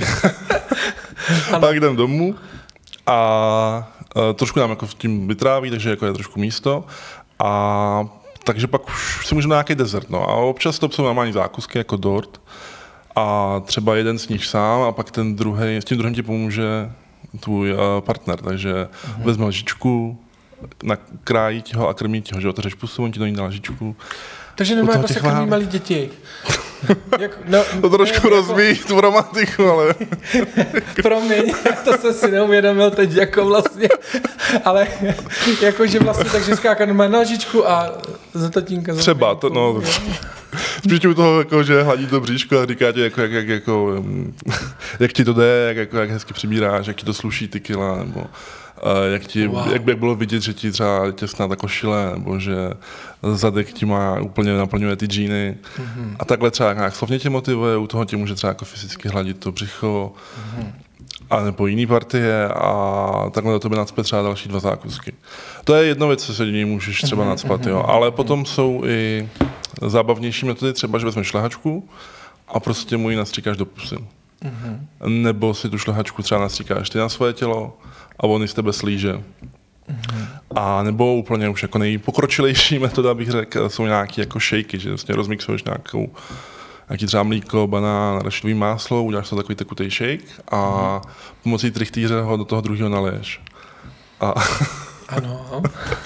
B: jdem domů a trošku nám jako v tím vytráví, takže jako je trošku místo a takže pak už si můžeme nějaký dezert, no. A občas to jsou normální zákusky jako dort a třeba jeden sníš sám a pak s tím druhým ti pomůže tvůj partner, takže vezme lžičku, nakrájí ti ho a krmí ti ho, že otevřeš pusu, on ti do ní dá lžičku.
A: Takže nemá jako se krmí malí děti.
B: To trošku rozbíjí tu romantiku, ale...
A: Promiň, to jsem si neuvědomil teď jako vlastně, ale jakože vlastně takže skáka normálně na lžičku a za tatínka.
B: Třeba, to no... Spíš u toho, jako, že hladí to bříško a říká ti, jak ti to jde, jak hezky přibíráš, jak ti to sluší ty kila, nebo jak bylo vidět, že ti třeba těsná ta košile, nebo že zadek ti má úplně naplňuje ty džíny. A takhle třeba nějak slovně tě motivuje, u toho tě může třeba jako fyzicky hladit to břicho, a nebo jiný partie a takhle do tebe nacpe třeba další 2 zákusky. To je jedna věc, co se do něj můžeš třeba nacpat, jo. Ale potom jsou i zábavnější metody, třeba, že vezmeš šlehačku a prostě mu ji nastříkáš do pusy. Nebo si tu šlehačku třeba nastříkáš ty na svoje tělo a on ji z tebe slíže. A nebo úplně už jako nejpokročilejší metoda, bych řekl, jsou nějaký jako šejky, že vlastně rozmixuješ nějaký třeba mlíko, banán, arašidový máslo, uděláš to takový tekutý shake a pomocí trichtýře ho do toho druhého naliješ. A
A: ano.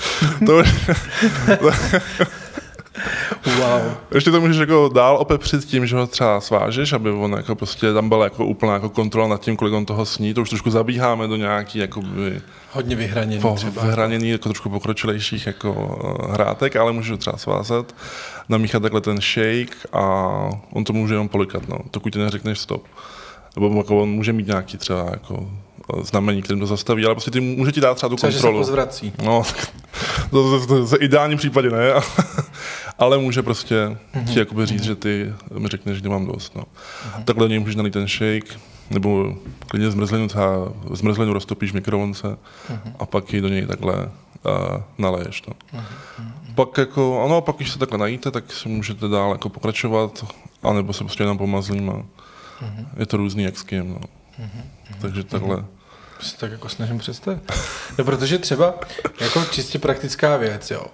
B: Wow. Ještě to můžeš jako dál opepřit tím, že ho třeba svážeš, aby on jako prostě tam byla jako úplná jako kontrola nad tím, kolik on toho sní. To už trošku zabíháme do nějaký jakoby
A: hodně vyhraněný třeba.
B: Vyhraněný, jako trošku pokročilejších jako hrátek, ale můžu třeba svázat, namíchat takhle ten shake a on to může jenom polikat, no, dokud ti neřekneš stop. Nebo jako on může mít nějaký třeba jako znamení, kterým to zastaví, ale prostě může ti dát třeba tu kontrolu.
A: Že se pozvrací.
B: No, to v ideálním případě ne, ale může prostě ti jakoby říct, že ty mi řekneš, že nemám dost. No. Takhle do něj můžeš nalít ten shake, nebo klidně zmrzlinu roztopíš v mikrovlnce a pak ji do něj takhle naleješ. No. Pak jako, ano, pak když se takhle najíte, tak si můžete dál jako pokračovat, anebo se prostě jenom pomazlím a je to různý jak s kým. No. Takže takhle.
A: Se tak jako snažím představit. No, protože třeba jako čistě praktická věc, jo.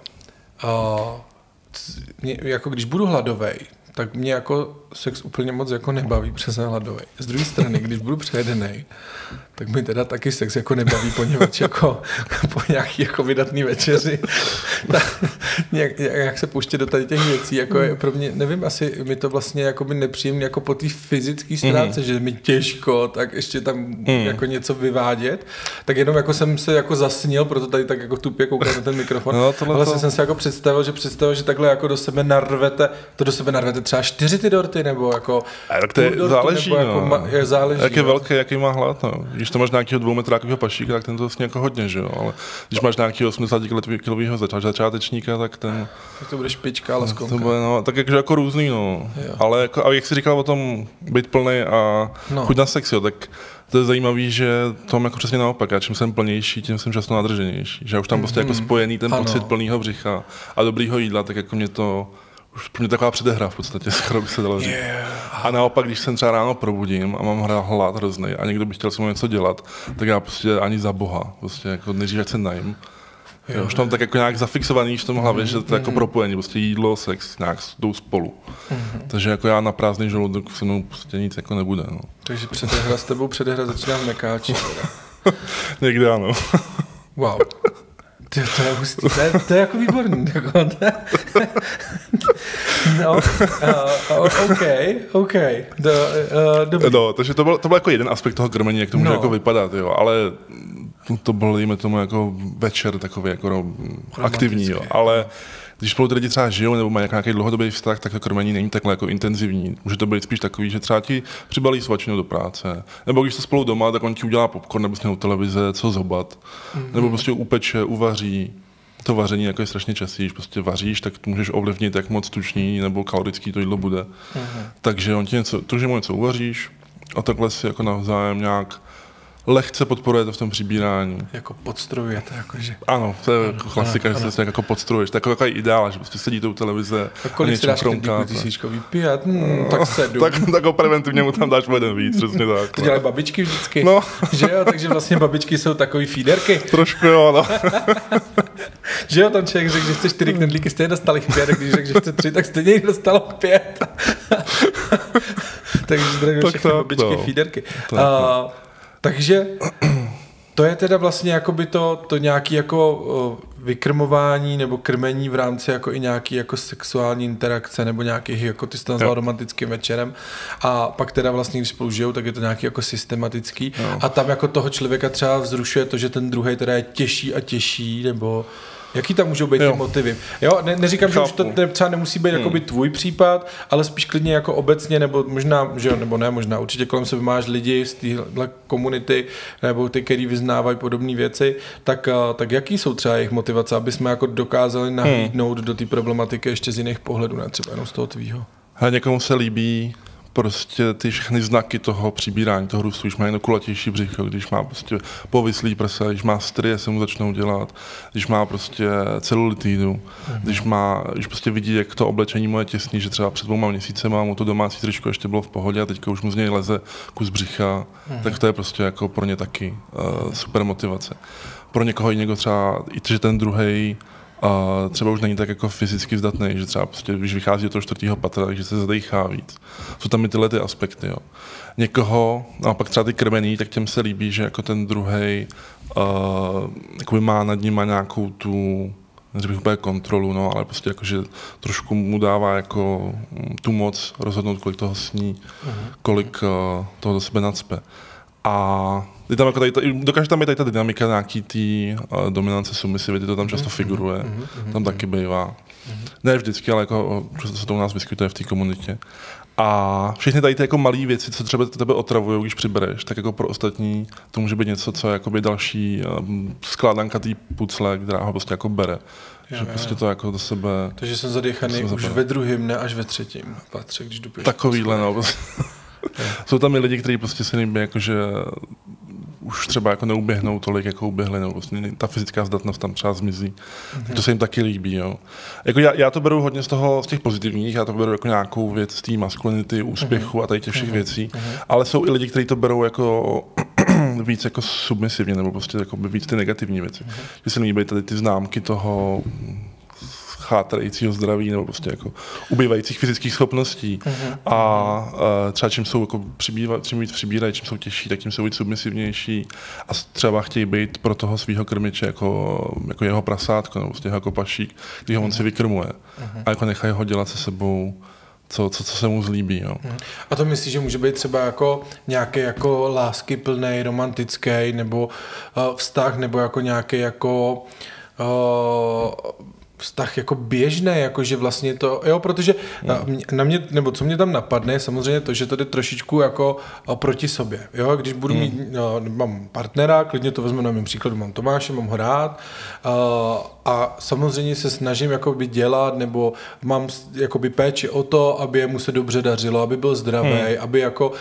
A: Jako když budu hladovej, tak mě jako sex úplně moc jako nebaví, protože jsem hladovej. Z druhé strany, když budu přejedenej, tak mi teda taky sex jako nebaví, poněvadž jako po nějaký jako vydatný večeři. Jak se pouštět do tady těch věcí, jako je pro mě, nevím, asi mi to vlastně jako by nepříjemný jako po té fyzické stránce, že mi těžko, tak ještě tam jako něco vyvádět, tak jenom jako jsem se jako zasnil, proto tady tak jako tupě koukal na ten mikrofon, ale jsem se jako představil, že takhle jako do sebe narvete třeba 4 ty dorty, nebo jako
B: to je, záleží,
A: nebo
B: no.
A: Jako záleží,
B: jak je velký, jaký má hlad, no. Když to máš nějakého 2 metrákového pašíka, tak ten to vlastně jako hodně, že jo, ale když máš nějakého 80 kilového začátečníka, tak ten...
A: Tak to bude špička, ale skonka.
B: No, tak jako různý, no. Ale jako, a jak jsi říkal o tom být plnej a chuť na sex, jo, tak to je zajímavý, že to mám jako přesně naopak. Já čím jsem plnější, tím jsem často nadrženější. Že já už tam prostě jako spojený ten pocit plného břicha a dobrýho jídla, tak jako mě to už pro mě taková předehra v podstatě, skoro by se dalo říct. A naopak, když jsem třeba ráno probudím a mám hlad hrozný a někdo by chtěl se mnou něco dělat, tak já prostě ani za boha, prostě jako nejdřív ať se najím. Jo, už tam tak jako nějak zafixovaný v tom hlavě, že to je jako propojení, prostě jídlo, sex, nějak jdou spolu. Takže jako já na prázdný žaludek se mnou prostě nic jako nebude. No.
A: Takže předehra s tebou začíná v Mekáči.
B: Někdy ano.
A: Wow. To je hustý, to je jako výborný. No, OK. Dobrý.
B: No, takže to byl jako jeden aspekt toho krmení, jak to může jako vypadat, jo, ale to bylo, dejme tomu, jako večer takový jako aktivní, jo, ale když spolu ty lidi třeba žijou nebo mají nějaký dlouhodobý vztah, tak to krmení není takhle jako intenzivní. Může to být spíš takový, že třeba ti přibalí svačinu do práce, nebo když jste spolu doma, tak on ti udělá popcorn nebo sněnou televize, co zobat, nebo prostě upeče, uvaří. To vaření jako je strašně častý, když prostě vaříš, tak můžeš ovlivnit, jak moc tučný nebo kalorický to jídlo bude. Takže on ti že mu něco uvaříš a takhle si jako navzájem nějak lehce podporuje to v tom přibírání.
A: Jako podstrujete, jakože.
B: Ano, to je klasika, že se jako podstruješ. To je takový ideál, že prostě sedíte u televize
A: a kolik si dáš knedlíků tisíčkový pět? Tak 7.
B: tak preventivně mu tam dáš jeden víc, přesně tak.
A: To dělají babičky vždycky, no. Že jo, takže vlastně babičky jsou takový feederky.
B: Trošku jo, no.
A: Že jo, tam člověk řekl, že chce 4 knedlíky, stejně dostal jich 5, a když řekl, že chce 3, tak stejně jich dostalo 5. Takže zdravím všechny babičky feederky. Takže to je teda vlastně jakoby to nějaký jako vykrmování nebo krmení v rámci jako i nějaký jako sexuální interakce nebo nějakých, jako ty jsi to nazval romantickým večerem a pak teda vlastně, když spolu žijou, tak je to nějaký jako systematický a tam jako toho člověka třeba vzrušuje to, že ten druhej teda je těžší a těžší nebo... Jaký tam můžou být ty motivy? Jo, neříkám, že už to třeba nemusí být jakoby tvůj případ, ale spíš klidně jako obecně, nebo možná, že jo, nebo ne možná, určitě kolem sebe máš lidi z téhle komunity, nebo ty, který vyznávají podobné věci, tak jaký jsou třeba jejich motivace, aby jsme jako dokázali nahlídnout do té problematiky ještě z jiných pohledů, ne třeba jenom z toho tvýho?
B: Někomu se líbí prostě ty všechny znaky toho přibírání, toho růstu, když má jen kulatější břicho, když má prostě povislý prsa, když má strie, se mu začnou dělat, když má prostě celulitídu, když prostě vidí, jak to oblečení mu je těsný, že třeba před 2 měsícema mu to domácí tričko ještě bylo v pohodě a teďka už mu z něj leze kus břicha, tak to je prostě jako pro ně taky super motivace. Pro někoho jiného třeba i že ten druhej třeba už není tak jako fyzicky zdatný, že třeba prostě, když vychází do toho 4. patra, takže se zadejchá víc. Jsou tam i tyhle ty aspekty, jo. Někoho, a pak třeba ty krmený, tak těm se líbí, že jako ten druhej jakoby má nad nima nějakou tu, neřekl bych úplně kontrolu, no, ale prostě jako, že trošku mu dává jako tu moc rozhodnout, kolik toho sní, kolik toho do sebe nacpe. A tam jako dokáže tam být tady ta dynamika nějaký té dominance, submisivity, to tam často figuruje, tam taky bývá. Ne vždycky, ale jako se to u nás vyskytuje v té komunitě. A všechny tady ty jako malé věci, co třeba tebe otravují, když přibereš, tak jako pro ostatní to může být něco, co je jakoby další skládanka té pucle, která ho prostě jako bere. Že prostě to jako do sebe...
A: Takže jsem zadechaný už ve 2., ne až ve 3. patře, když jdu pěšky.
B: Takovýhle, no. Jsou tam i lidi, kteří prostě si líbí, jakože už třeba jako neuběhnou tolik, jako uběhli, nebo vlastně ta fyzická zdatnost tam třeba zmizí. To se jim taky líbí, jo. Jako já to beru hodně z těch pozitivních, já to beru jako nějakou věc z té maskulinity, úspěchu a tady těch všech věcí, ale jsou i lidi, kteří to berou jako víc jako submisivně, nebo prostě jako víc ty negativní věci. Že se líbí tady ty známky toho chátrajícího zdraví nebo prostě jako ubývajících fyzických schopností. A třeba čím jsou jako přibírají, čím jsou těžší, tak tím jsou víc submisivnější a třeba chtějí být pro toho svého krmiče jako jeho prasátko nebo prostě jako pašík, když ho on si vykrmuje. A jako nechají ho dělat se sebou co se mu zlíbí. Jo.
A: A to myslíš, že může být třeba jako nějaký jako láskyplný, romantický nebo vztah, nebo jako nějaký jako vztah jako běžný, jakože vlastně to, jo, protože na mě, nebo co mě tam napadne, je samozřejmě to, že to jde trošičku jako proti sobě, jo, když budu mít, mám partnera, klidně to vezmu na mém příkladu, mám Tomáše, mám ho rád a samozřejmě se snažím jakoby dělat, nebo mám jakoby péči o to, aby mu se dobře dařilo, aby byl zdravý, aby jako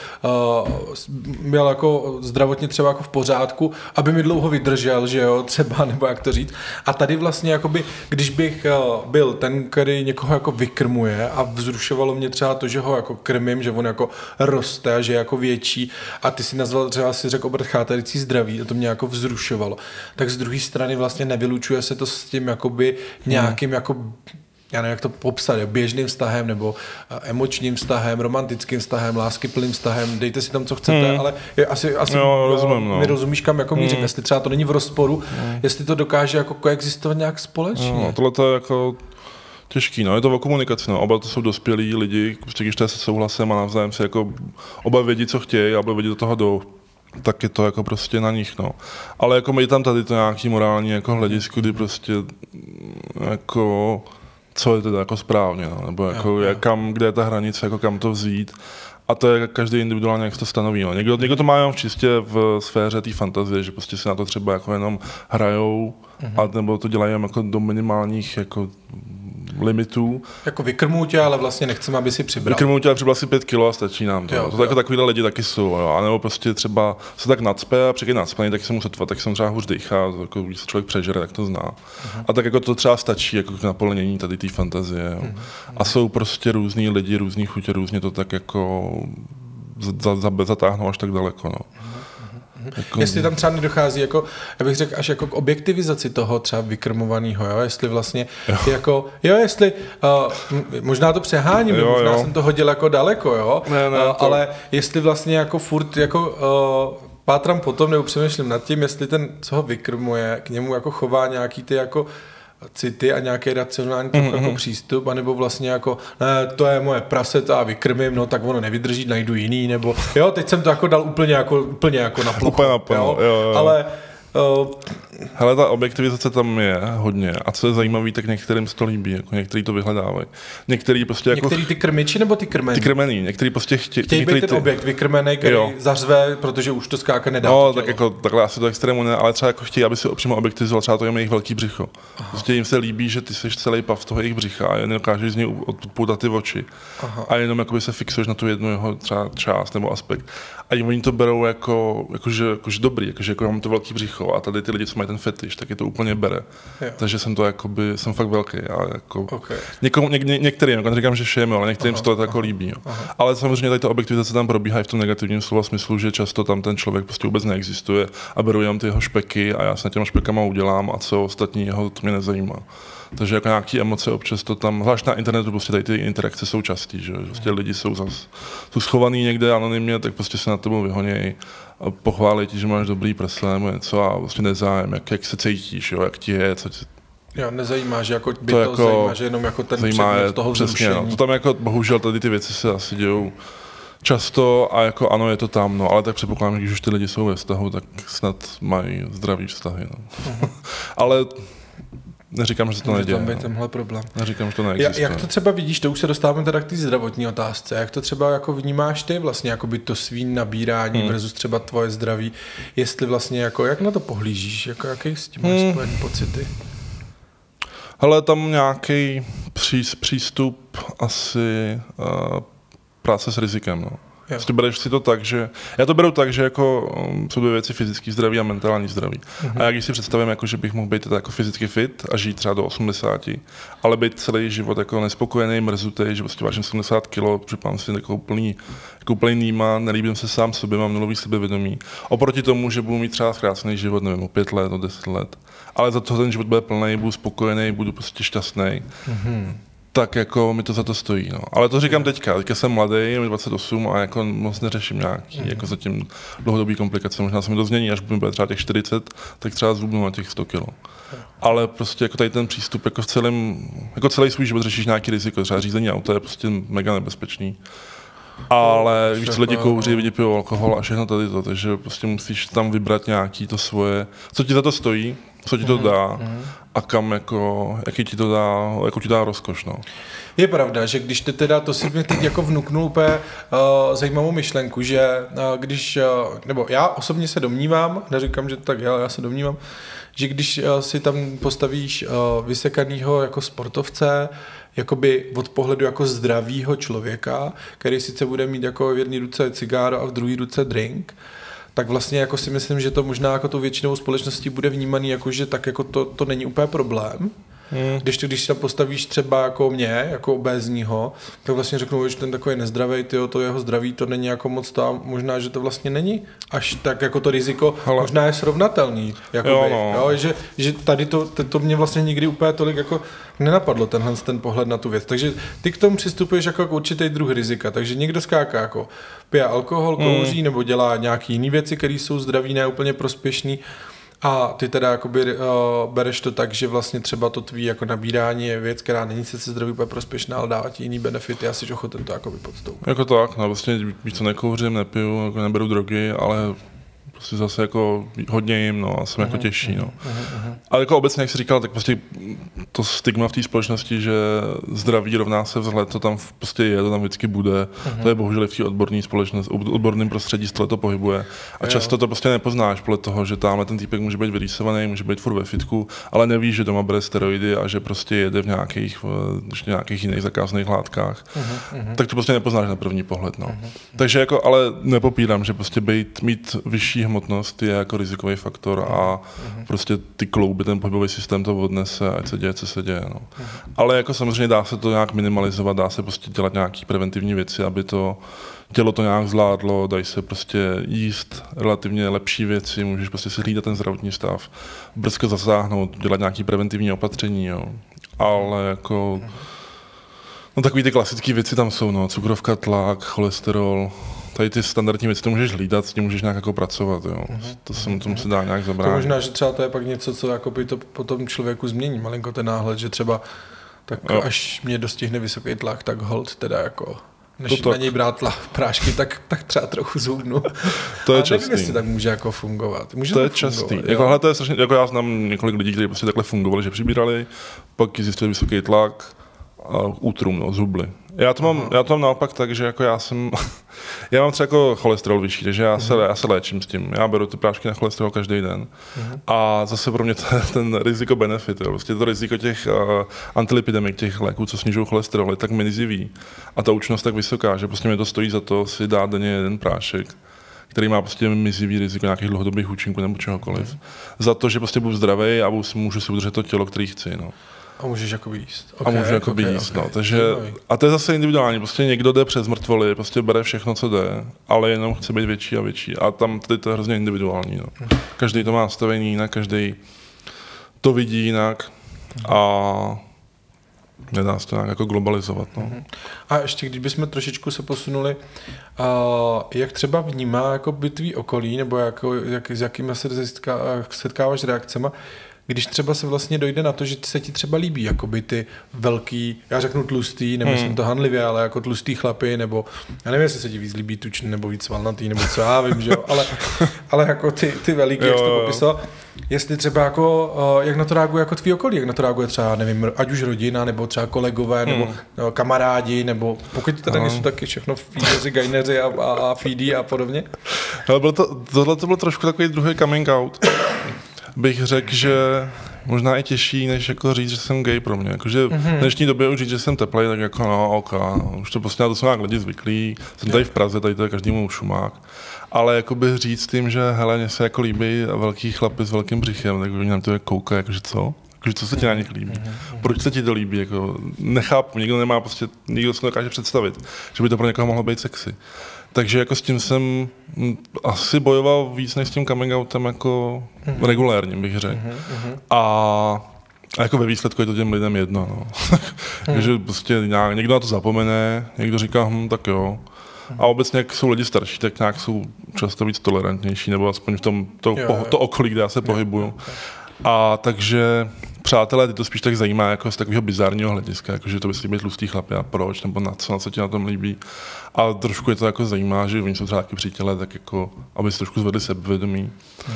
A: byl jako zdravotně třeba jako v pořádku, aby mi dlouho vydržel, že jo, třeba, nebo jak to říct. A tady vlastně jakoby, když bych byl ten, který někoho jako vykrmuje a vzrušovalo mě třeba to, že ho jako krmím, že on jako roste a že je jako větší a ty si nazval, třeba si řekl obrat chátrající zdraví a to mě jako vzrušovalo. Tak z druhé strany vlastně nevylučuje se to s tím jakoby nějakým jako já nevím, jak to popsat, běžným vztahem nebo emočním vztahem, romantickým vztahem, láskyplným vztahem, dejte si tam, co chcete, ale je asi
B: rozumím,
A: mi rozumíš, kam jako mířím, jestli třeba to není v rozporu, jestli to dokáže jako koexistovat nějak společně.
B: No, tohle to je jako těžký, no, je to o komunikaci, no, oba to jsou dospělí lidi, prostě když to je se souhlasem a navzájem se jako oba vědí, co chtějí a oba vědí do toho jdou, tak je to jako prostě na nich, no. Ale jako mají tam tady to nějaký morální jako hledisko, kdy prostě jako co je teda jako správně, no, nebo jako kde je ta hranice, jako kam to vzít. A to je každý individuálně, jak to stanoví. No. Někdo to má jenom čistě v sféře té fantazie, že prostě si na to třeba jako jenom hrajou, a nebo to dělají jako do minimálních jako limitů.
A: Jako vykrmuju tě, ale vlastně nechceme, aby si přibral.
B: Vykrmuju tě, ale přibral si 5 kilo a stačí nám to. To jako takovýhle lidi taky jsou. Jo. A nebo prostě třeba se tak nacpe a překej nacpený, tak se mu sotva, tak se mu třeba hůř dýchá, jako když se člověk přežere, tak to zná. A tak jako to třeba stačí jako k naplnění tady té fantazie. Jo. A jsou prostě různý lidi, různý chutě, různě to tak jako zatáhnou až tak daleko. No.
A: Jako... Jestli tam třeba nedochází, jako, já bych řekl, až jako k objektivizaci toho třeba vykrmovaného, jo? Jestli vlastně, jako, jestli, možná to přeháním, možná jsem to hodil jako daleko, jo? Ne, ale jestli vlastně jako furt, jako, pátram potom, nebo přemýšlím nad tím, jestli ten, co ho vykrmuje, k němu jako chová nějaký ty jako city a nějaký racionální jako přístup, anebo vlastně jako, ne, to je moje prase, to já vykrmím, no tak ono nevydrží, najdu jiný, nebo jo, teď jsem to jako dal úplně jako na plochu, jo. Ale
B: hele, ta objektivizace tam je hodně a co je zajímavý, tak některým se to líbí, jako některý to vyhledávají. Některý prostě jako...
A: Některý ty krmiči nebo ty krmení?
B: Ty krmení, některý prostě
A: chtějí být ten objekt vykrmený, který zařve, protože už to skáka nedá.
B: No, tak jako takhle asi do extrému ne, ale třeba jako chtějí, aby si přímo objektivizoval třeba to jejich velký břicho. Prostě jim se líbí, že ty jsi celý pav toho jejich břicha a nedokážeš z něj odpoutat ty oči. A jenom jakoby se fixuješ na tu jednu jeho třeba část nebo aspekt. A oni to berou jakože dobrý, jakože jako mám to velký břicho a tady ty lidi, co mají ten fetiš, tak je to úplně bere. Jo. Takže jsem to jakoby, jsem fakt velký. A jako některým, jako neříkám, že všem, ale některým se to jako líbí. Jo. Ale samozřejmě tady ta objektivizace tam probíhá i v tom negativním slova smyslu, že často tam ten člověk prostě vůbec neexistuje a berou jenom ty jeho špeky a já se na těma špekama udělám a co ostatního to mě nezajímá. Takže jako nějaké emoce občas to tam, zvlášť na internetu prostě tady ty interakce jsou častý, že prostě lidi jsou schovaný někde anonymně, tak prostě se na tebou vyhonějí a pochválí ti, že máš dobrý prsa nebo něco a vlastně nezájem, jak se cítíš, jo, jak ti je, co ti...
A: Jo, nezajímá, že jako by to jako zajímá, že jenom jako ten předmět toho vzrušení.
B: No. To tam jako, bohužel tady ty věci se asi dějou často a jako ano, je to tam, no, ale tak předpokládám, že když už ty lidi jsou ve vztahu, tak snad mají zdravý vztahy, no. Ale neříkám, že se to neděje.
A: Může tam být tenhle problém.
B: Neříkám, že to neexistuje.
A: Jak to třeba vidíš, to už se dostáváme teda k té zdravotní otázce, jak to třeba jako vnímáš ty vlastně, jako by to svý nabírání versus třeba tvoje zdraví, jestli vlastně jako, jak na to pohlížíš, jako jaký s tím máš spojený pocity?
B: Hele, tam nějaký přístup asi práce s rizikem, no. Prostě bereš si to tak, že... Já to beru tak, že jako jsou dvě věci, fyzický zdraví a mentální zdraví. A já když si představím, jako, že bych mohl být jako fyzicky fit a žít třeba do 80, ale být celý život jako nespokojený, mrzutý, že prostě vážím 70 kg, protože mám si jako úplný níma, nelíbím se sám sobě, mám nulový sebevědomí. Oproti tomu, že budu mít třeba krásný život, nevím, o 5 let, o 10 let. Ale za to ten život bude plný, budu spokojený, budu prostě šťastný. Tak jako mi to za to stojí. No. Ale to říkám teďka jsem mladý, mám 28 a jako moc neřeším nějaký jako zatím dlouhodobý komplikace. Možná se mi to změní, až bude třeba těch 40, tak třeba zhubnu na těch 100 kg. Ale prostě jako tady ten přístup, jako celý svůj život řešíš nějaký riziko, třeba řízení auta je prostě mega nebezpečný. Ale když lidi kouří, lidi pijou alkohol a všechno tady to, takže prostě musíš tam vybrat nějaký to svoje, co ti za to stojí, co ti to dá a kam jako, jaký ti to dá, jako ti dá rozkoš, no.
A: Je pravda, že když ty teda, to si mě teď jako vnuknul úplně zajímavou myšlenku, že když, nebo já osobně se domnívám, neříkám, že tak já se domnívám, že když si tam postavíš vysekanýho jako sportovce, jakoby od pohledu jako zdravýho člověka, který sice bude mít jako v jedné ruce cigáro a v druhé ruce drink, tak vlastně jako si myslím, že to možná jako tou většinou společností bude vnímaný jako, že tak jako to není úplně problém. Když tam postavíš třeba jako mě, jako obézního, tak vlastně řeknu, že ten takový nezdravý, to jeho zdraví, to není jako moc to a možná, že to vlastně není až tak jako to riziko, možná je srovnatelný. Že tady to mě vlastně nikdy úplně tolik jako nenapadlo, ten pohled na tu věc. Takže ty k tomu přistupuješ jako k určitý druh rizika. Takže někdo skáká jako pije alkohol, kouří nebo dělá nějaký jiné věci, které jsou zdraví, ne úplně prospěšný. A ty teda jakoby bereš to tak, že vlastně třeba to tvý jako nabírání je věc, která není sice zdraví úplně prospěšná, ale dává ti jiný benefity a jsi ochoten to jakoby podstoupit.
B: Jako tak, no vlastně víc co nekouřím, nepiju, jako neberu drogy, ale prostě zase jako hodně jim, no a jsem jako těžší, no. Ale jako obecně, jak jsi říkal, tak prostě to stigma v té společnosti, že zdraví rovná se vzhled, to tam prostě je, to tam vždycky bude. To je bohužel v té odborné společnosti, odborném prostředí se to pohybuje. A často to prostě nepoznáš podle toho, že tamhle ten týpek může být vyrýsovaný, může být furt ve fitku, ale nevíš, že doma bere steroidy a že prostě jede v nějakých jiných zakázaných látkách. Tak to prostě nepoznáš na první pohled, no. Takže jako, ale nepopírám, že prostě mít vyšší hmotnost je jako rizikový faktor a prostě ty klouby, ten pohybový systém to odnese, ať se děje, co se děje. No. Ale jako samozřejmě dá se to nějak minimalizovat, dá se prostě dělat nějaké preventivní věci, aby to tělo to nějak zvládlo, dají se prostě jíst relativně lepší věci, můžeš prostě si hlídat ten zdravotní stav, brzko zasáhnout, dělat nějaké preventivní opatření, jo. Ale jako no takový ty klasické věci tam jsou, no, cukrovka, tlak, cholesterol, tady ty standardní věci, to můžeš hlídat, s tím můžeš nějak jako pracovat, jo. Tomu se dá nějak zabránit.
A: To možná, že třeba to je pak něco, co jako by to potom člověku změní, malinko ten náhled, že třeba tak až mě dostihne vysoký tlak, tak hold teda jako, než na něj brát prášky, tak třeba trochu zhubnu.
B: To je častý.
A: Nevím, jestli tak může jako fungovat. Může
B: to je častý. Jako, to je strašně, jako já znám několik lidí, kteří prostě takhle fungovali, že přibírali, pak zjistili vysoký tlak a útrum, no, zhubli. Já to mám naopak tak, že jako já mám třeba jako cholesterol vyšší, takže já se léčím s tím. Já beru ty prášky na cholesterol každý den. A zase pro mě ten riziko benefit, jo. Vlastně to riziko těch antilipidemik, těch léků, co snižují cholesterol, je tak mizivý a ta účinnost tak vysoká, že prostě mě to stojí za to si dát denně jeden prášek, který má prostě mizivý riziko nějakých dlouhodobých účinků nebo čehokoliv. Za to, že prostě budu zdravý a můžu si udržet to tělo, který chci, no.
A: A můžeš jakoby jíst.
B: Okay, a můžu jakoby jíst, no. Takže, a to je zase individuální, prostě někdo jde přes mrtvoly, prostě bere všechno, co jde, ale jenom chce být větší a větší. A tam tady to je hrozně individuální, no. Každý to má nastavení jinak, každý to vidí jinak a nedá se to nějak jako globalizovat, no.
A: A ještě když bychom trošičku se posunuli, jak třeba vnímá jako by tvý okolí, nebo s jakými se setkáváš reakcema, když třeba se vlastně dojde na to, že se ti třeba líbí jakoby ty velký, já řeknu tlustý, nemyslím to hanlivě, ale jako tlustý chlapy, nebo já nevím, jestli se ti víc líbí tučný, nebo víc valnatý, nebo co já vím, že jo, ale jako ty veliký, jak jsi to popisoval, jestli třeba jako, jak na to reaguje jako tvý okolí, jak na to reaguje třeba, nevím, ať už rodina, nebo třeba kolegové, nebo kamarádi, nebo pokud to nejsou taky všechno feederři, gaineři a feedy a podobně.
B: Ale tohle to bylo trošku takový druhý coming out. Bych řekl, že možná i těžší, než jako říct, že jsem gay pro mě. Jakože v dnešní době už říct, že jsem teplej, tak jako no, ok, už to prostě na to jsou nějak lidi zvyklí. Jsem tady v Praze, tady to je každému šumák. Ale jakoby říct tím, že hele, mně se jako líbí velký chlapy s velkým břichem, tak oni na to koukají, jakože co? Jakože co se ti na nich líbí? Proč se ti to líbí? Jako, nechápu, nikdo nemá prostě, nikdo se dokáže představit, že by to pro někoho mohlo být sexy. Takže jako s tím jsem asi bojoval víc než s tím coming outem jako regulérně, bych řekl. A jako ve výsledku je to těm lidem jedno. No. Takže prostě někdo na to zapomene, někdo říká, tak jo. A obecně, jak jsou lidi starší, tak nějak jsou často víc tolerantnější, nebo aspoň v tom to okolí, kde já se pohybuju. A takže přátelé, ty to spíš tak zajímá jako z takového bizarního hlediska, jakože to by si být tlustý chlapi a proč, nebo na co ti na tom líbí. A trošku je to jako zajímá, že oni jsou třeba taky přítelé, tak jako, aby si trošku zvedli sebevědomí.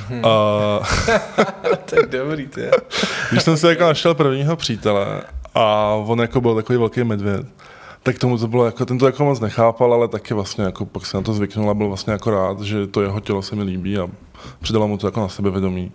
A: To je dobrý, to je.
B: Když jsem si jako našel prvního přítele a on jako byl takový velký medvěd, tak tomu to bylo jako, ten to jako moc nechápal, ale taky vlastně jako pak se na to zvyknul a byl vlastně jako rád, že to jeho tělo se mi líbí a přidalo mu to jako na sebevědomí.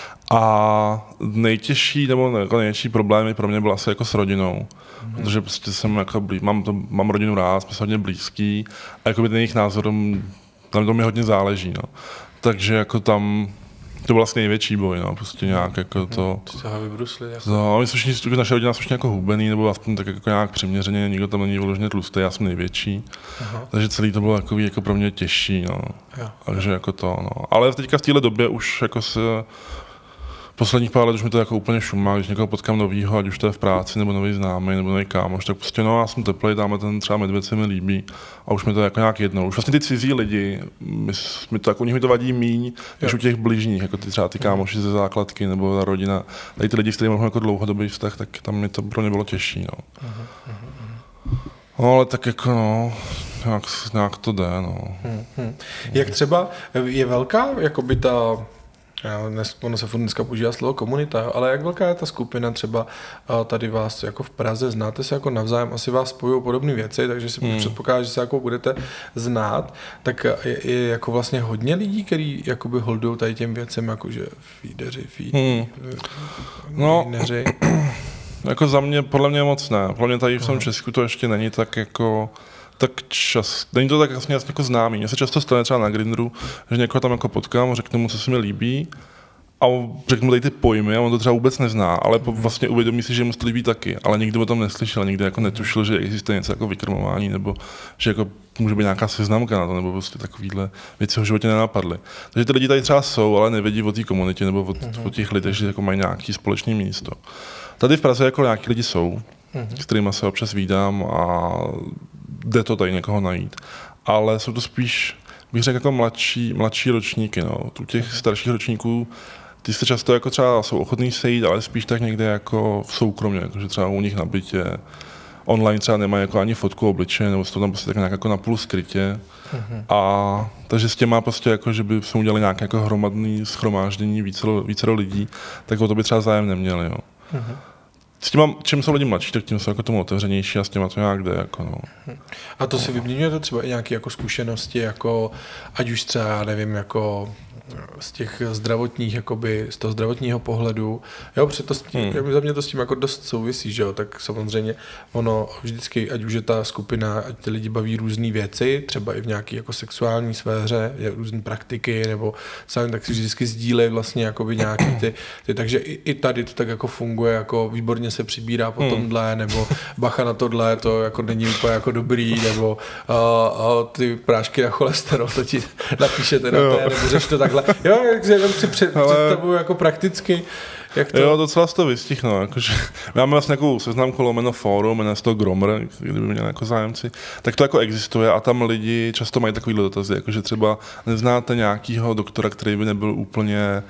B: A nejtěžší nebo jako největší problémy pro mě byl asi jako s rodinou, protože prostě jsem jako mám rodinu rád, jsme hodně blízký a jako by ten jejich názor, tam to mi hodně záleží, no. Takže jako tam to byl vlastně největší boj, no, prostě nějak jako to.
A: Ty se ho vybrusli. Jako.
B: No, my jsme naše rodina jsou jako hubený, nebo aspoň tak jako nějak přiměřeně, nikdo tam není vyloženě tlustý, já jsem největší. Takže celý to bylo jako pro mě těžší, no. Takže jako to, no. Ale teďka v téhle době už jako se posledních pár let už mi to jako úplně šumá, když někoho potkám novýho, ať už to je v práci, nebo nový známý, nebo nový kámoš, tak prostě no, já jsem teplej, dáme ten třeba medvěd se mi líbí a už mi to jako nějak jednou. Už vlastně ty cizí lidi, u nich mi to vadí míň, než u těch bližních, jako ty třeba ty kámoši ze základky, nebo ta rodina. Tady ty lidi, s kterými mám jako dlouhodobý vztah, tak tam mi to pro ně bylo těžší, no. No, ale tak jako no, nějak to jde, no.
A: Jak třeba je velká, jakoby ta ono se furt dneska používá slovo komunita, ale jak velká je ta skupina třeba tady vás jako v Praze, znáte se jako navzájem, asi vás spojují podobné věci, takže si předpokládám, že se jako budete znát, tak je jako vlastně hodně lidí, kteří jakoby holdujou tady těm věcem, jakože feedery, feedery.
B: Jako za mě, podle mě moc ne. Podle mě tady v tom Česku to ještě není tak jako není to tak jasně jako známý. Mně se často stane třeba na Grindru, že někoho tam jako potkám a řeknu mu, co se mi líbí a řeknu mu tady ty pojmy a on to třeba vůbec nezná, ale vlastně uvědomí si, že mu to líbí taky, ale nikdy o tom neslyšel, nikdy jako netušil, že existuje něco jako vykrmování nebo že jako může být nějaká seznamka na to, nebo prostě takovýhle věci v životě nenapadly. Takže ty lidi tady třeba jsou, ale nevědí o té komunitě nebo o těch lidech, že jako mají nějaký společné místo. Tady v Praze jako nějaký lidi jsou, s kterými se občas vídám a jde to tady někoho najít. Ale jsou to spíš, bych řekl, jako mladší ročníky. No. U těch starších ročníků, ty se často jako třeba jsou ochotní sejít, ale spíš tak někde jako v soukromně, jakože třeba u nich na bytě. Online třeba nemají jako ani fotku obličeje, nebo jsou tam prostě tak nějak jako napůl skrytě. A takže s těma prostě jako, že by jsme udělali nějaké jako hromadné shromáždění vícero lidí, tak o to by třeba zájem neměli. Jo. S těma, čím jsou lidi mladší, tak tím jsou jako tomu otevřenější a s těma to nějak jde. Jako, no.
A: A to si vyměňujete třeba i nějaké jako zkušenosti, jako, ať už třeba, já nevím, jako z těch zdravotních, jakoby, z toho zdravotního pohledu. Jo, za mě to s tím jako dost souvisí, že jo, tak samozřejmě ono vždycky, ať už je ta skupina, ať ty lidi baví různé věci, třeba i v nějaké jako sexuální sféře, různé praktiky, nebo sami tak si vždycky sdílejí vlastně jakoby nějaký ty, takže i tady to tak jako funguje, jako výborně se přibírá po tomhle, nebo bacha na tohle, to jako není úplně jako dobrý, nebo ty prášky na cholesterol, to ti napíšete na té, nebo řeš to takhle. Jo, jak si představuju jako prakticky. Jak to?
B: Jo, docela z toho vystihnu. Jakože, máme vlastně nějakou seznamku lomeno fórum, jmenuje se to Gromr, kdyby měli jako zájemci. Tak to jako existuje a tam lidi často mají takovýhle dotazy, jakože třeba neznáte nějakýho doktora, který by nebyl úplně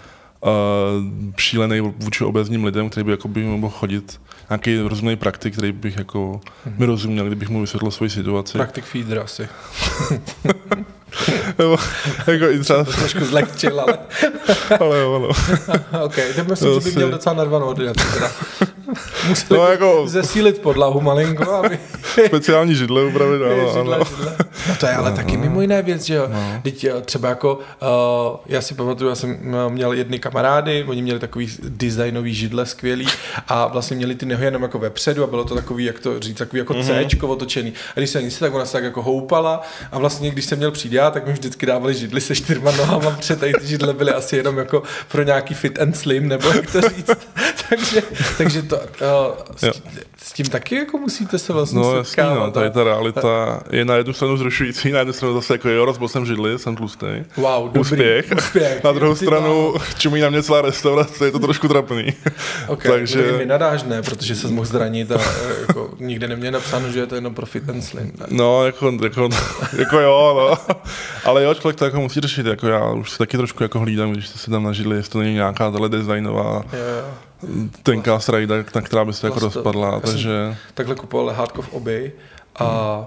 B: šílený vůči obézním lidem, který by jako by mohl chodit, nějaký rozumný praktik, který bych jako mi rozuměl, kdybych mu vysvětlil svoji situaci.
A: Praktik feeder asi.
B: Jako i třeba...
A: To trošku zlehčil, ale...
B: ale jo, ano.
A: OK, tak myslím, že by měl docela narvanou ordinaci teda. Museli jako... zesílit podlahu malinko, aby...
B: Speciální židle upravit,
A: židle. No to je ale taky mimo jiné věc, že jo. Teď třeba jako, já si pamatuju, já jsem měl jedny kamarády, oni měli takový designový židle skvělý a vlastně měli ty nohy jenom jako vepředu a bylo to takový, jak to říct, takový jako Cčko otočený. A když se nic, tak ona se tak jako houpala a vlastně když jsem měl přijít já, tak mi vždycky dávali židly se 4 nohama, protože tady ty židle byly asi jenom jako pro nějaký fit and slim, nebo jak to říct. takže to, s tím taky jako musíte se vlastně setkávat.
B: No, tady ta realita je na jednu stranu zrušující, na jednu stranu zase jako rozbil jsem židli, jsem tlustý.
A: Wow,
B: úspěch. Na druhou stranu čumí na mě celá restaurace, je to trošku trapný.
A: Takže mi nadáš, ne, protože se mohl zranit a jako nikde neměl napsáno, že je to jenom pro fit and slim. Ne?
B: No, jako jo, no. Ale jo, člověk to jako musí řešit, jako já už si taky trošku jako hlídám, když se tam na židli, jestli to není nějaká teledesignová tenká srajda, na která by se jako rozpadla, takže...
A: Takhle kupoval lehátko v Obey a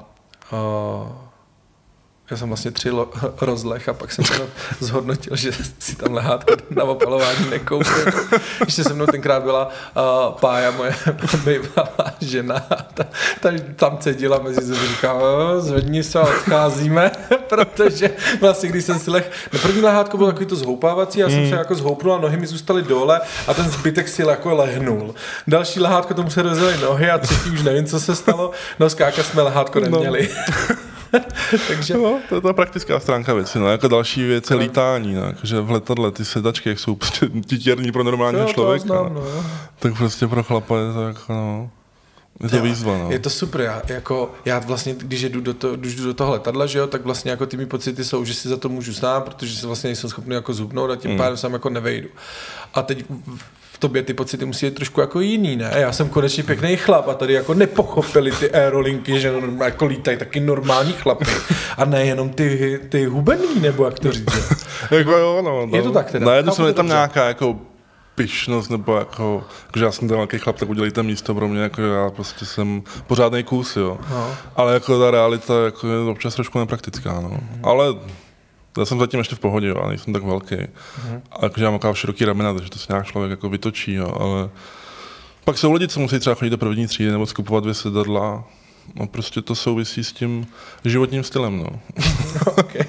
A: já jsem vlastně 3 rozlech a pak jsem zhodnotil, že si tam lehátko na opalování nekoupil. Ještě se mnou tenkrát byla Pája, moje bývalá žena, tam cedila mezi zemi, říkala, zvedni se a odcházíme, protože vlastně když jsem si na první lehátko bylo takový to zhoupávací, já jsem se jako zhoupnul a nohy mi zůstaly dole a ten zbytek si jako lehnul. Další lehátko tomu se rozjeli nohy a třetí už nevím, co se stalo, no skákat jsme lehátko neměli.
B: Takže... No, to je ta praktická stránka věci, no, jako další věc je lítání, no, jakože v letadle ty sedačky, jak jsou prostě titěrní pro normálního člověka, no, tak prostě pro chlapa je to jako, no, je to výzva, no.
A: Je to super, já vlastně, když jdu do toho letadla, že jo, tak vlastně jako ty mi pocity jsou, že si za to můžu sám, protože se vlastně nejsem schopný jako zhubnout a tím pádem sám jako nevejdu. A teď v tobě ty pocity musí být trošku jako jiný, ne? Já jsem konečně pěkný chlap a tady jako nepochopili ty aerolinky, že jako lítají taky normální chlapy a nejenom ty hubený, nebo jak to říct, že?
B: Jako jo, no.
A: Je to tak teda?
B: Na jednu stranu je tam nějaká jako pyšnost, nebo jako že já jsem ten velký chlap, tak udělejte místo pro mě, jako já prostě jsem pořádnej kus, jo. No. Ale jako ta realita jako je občas trošku nepraktická, no. Ale já jsem zatím ještě v pohodě, jo, ale nejsem tak velký. A jakože mám taková široký ramena, takže to se nějak člověk jako vytočí, jo, ale pak jsou lidi, co musí třeba chodit do první třídy nebo skupovat 2 sedadla. No prostě to souvisí s tím životním stylem, no.
A: Okay.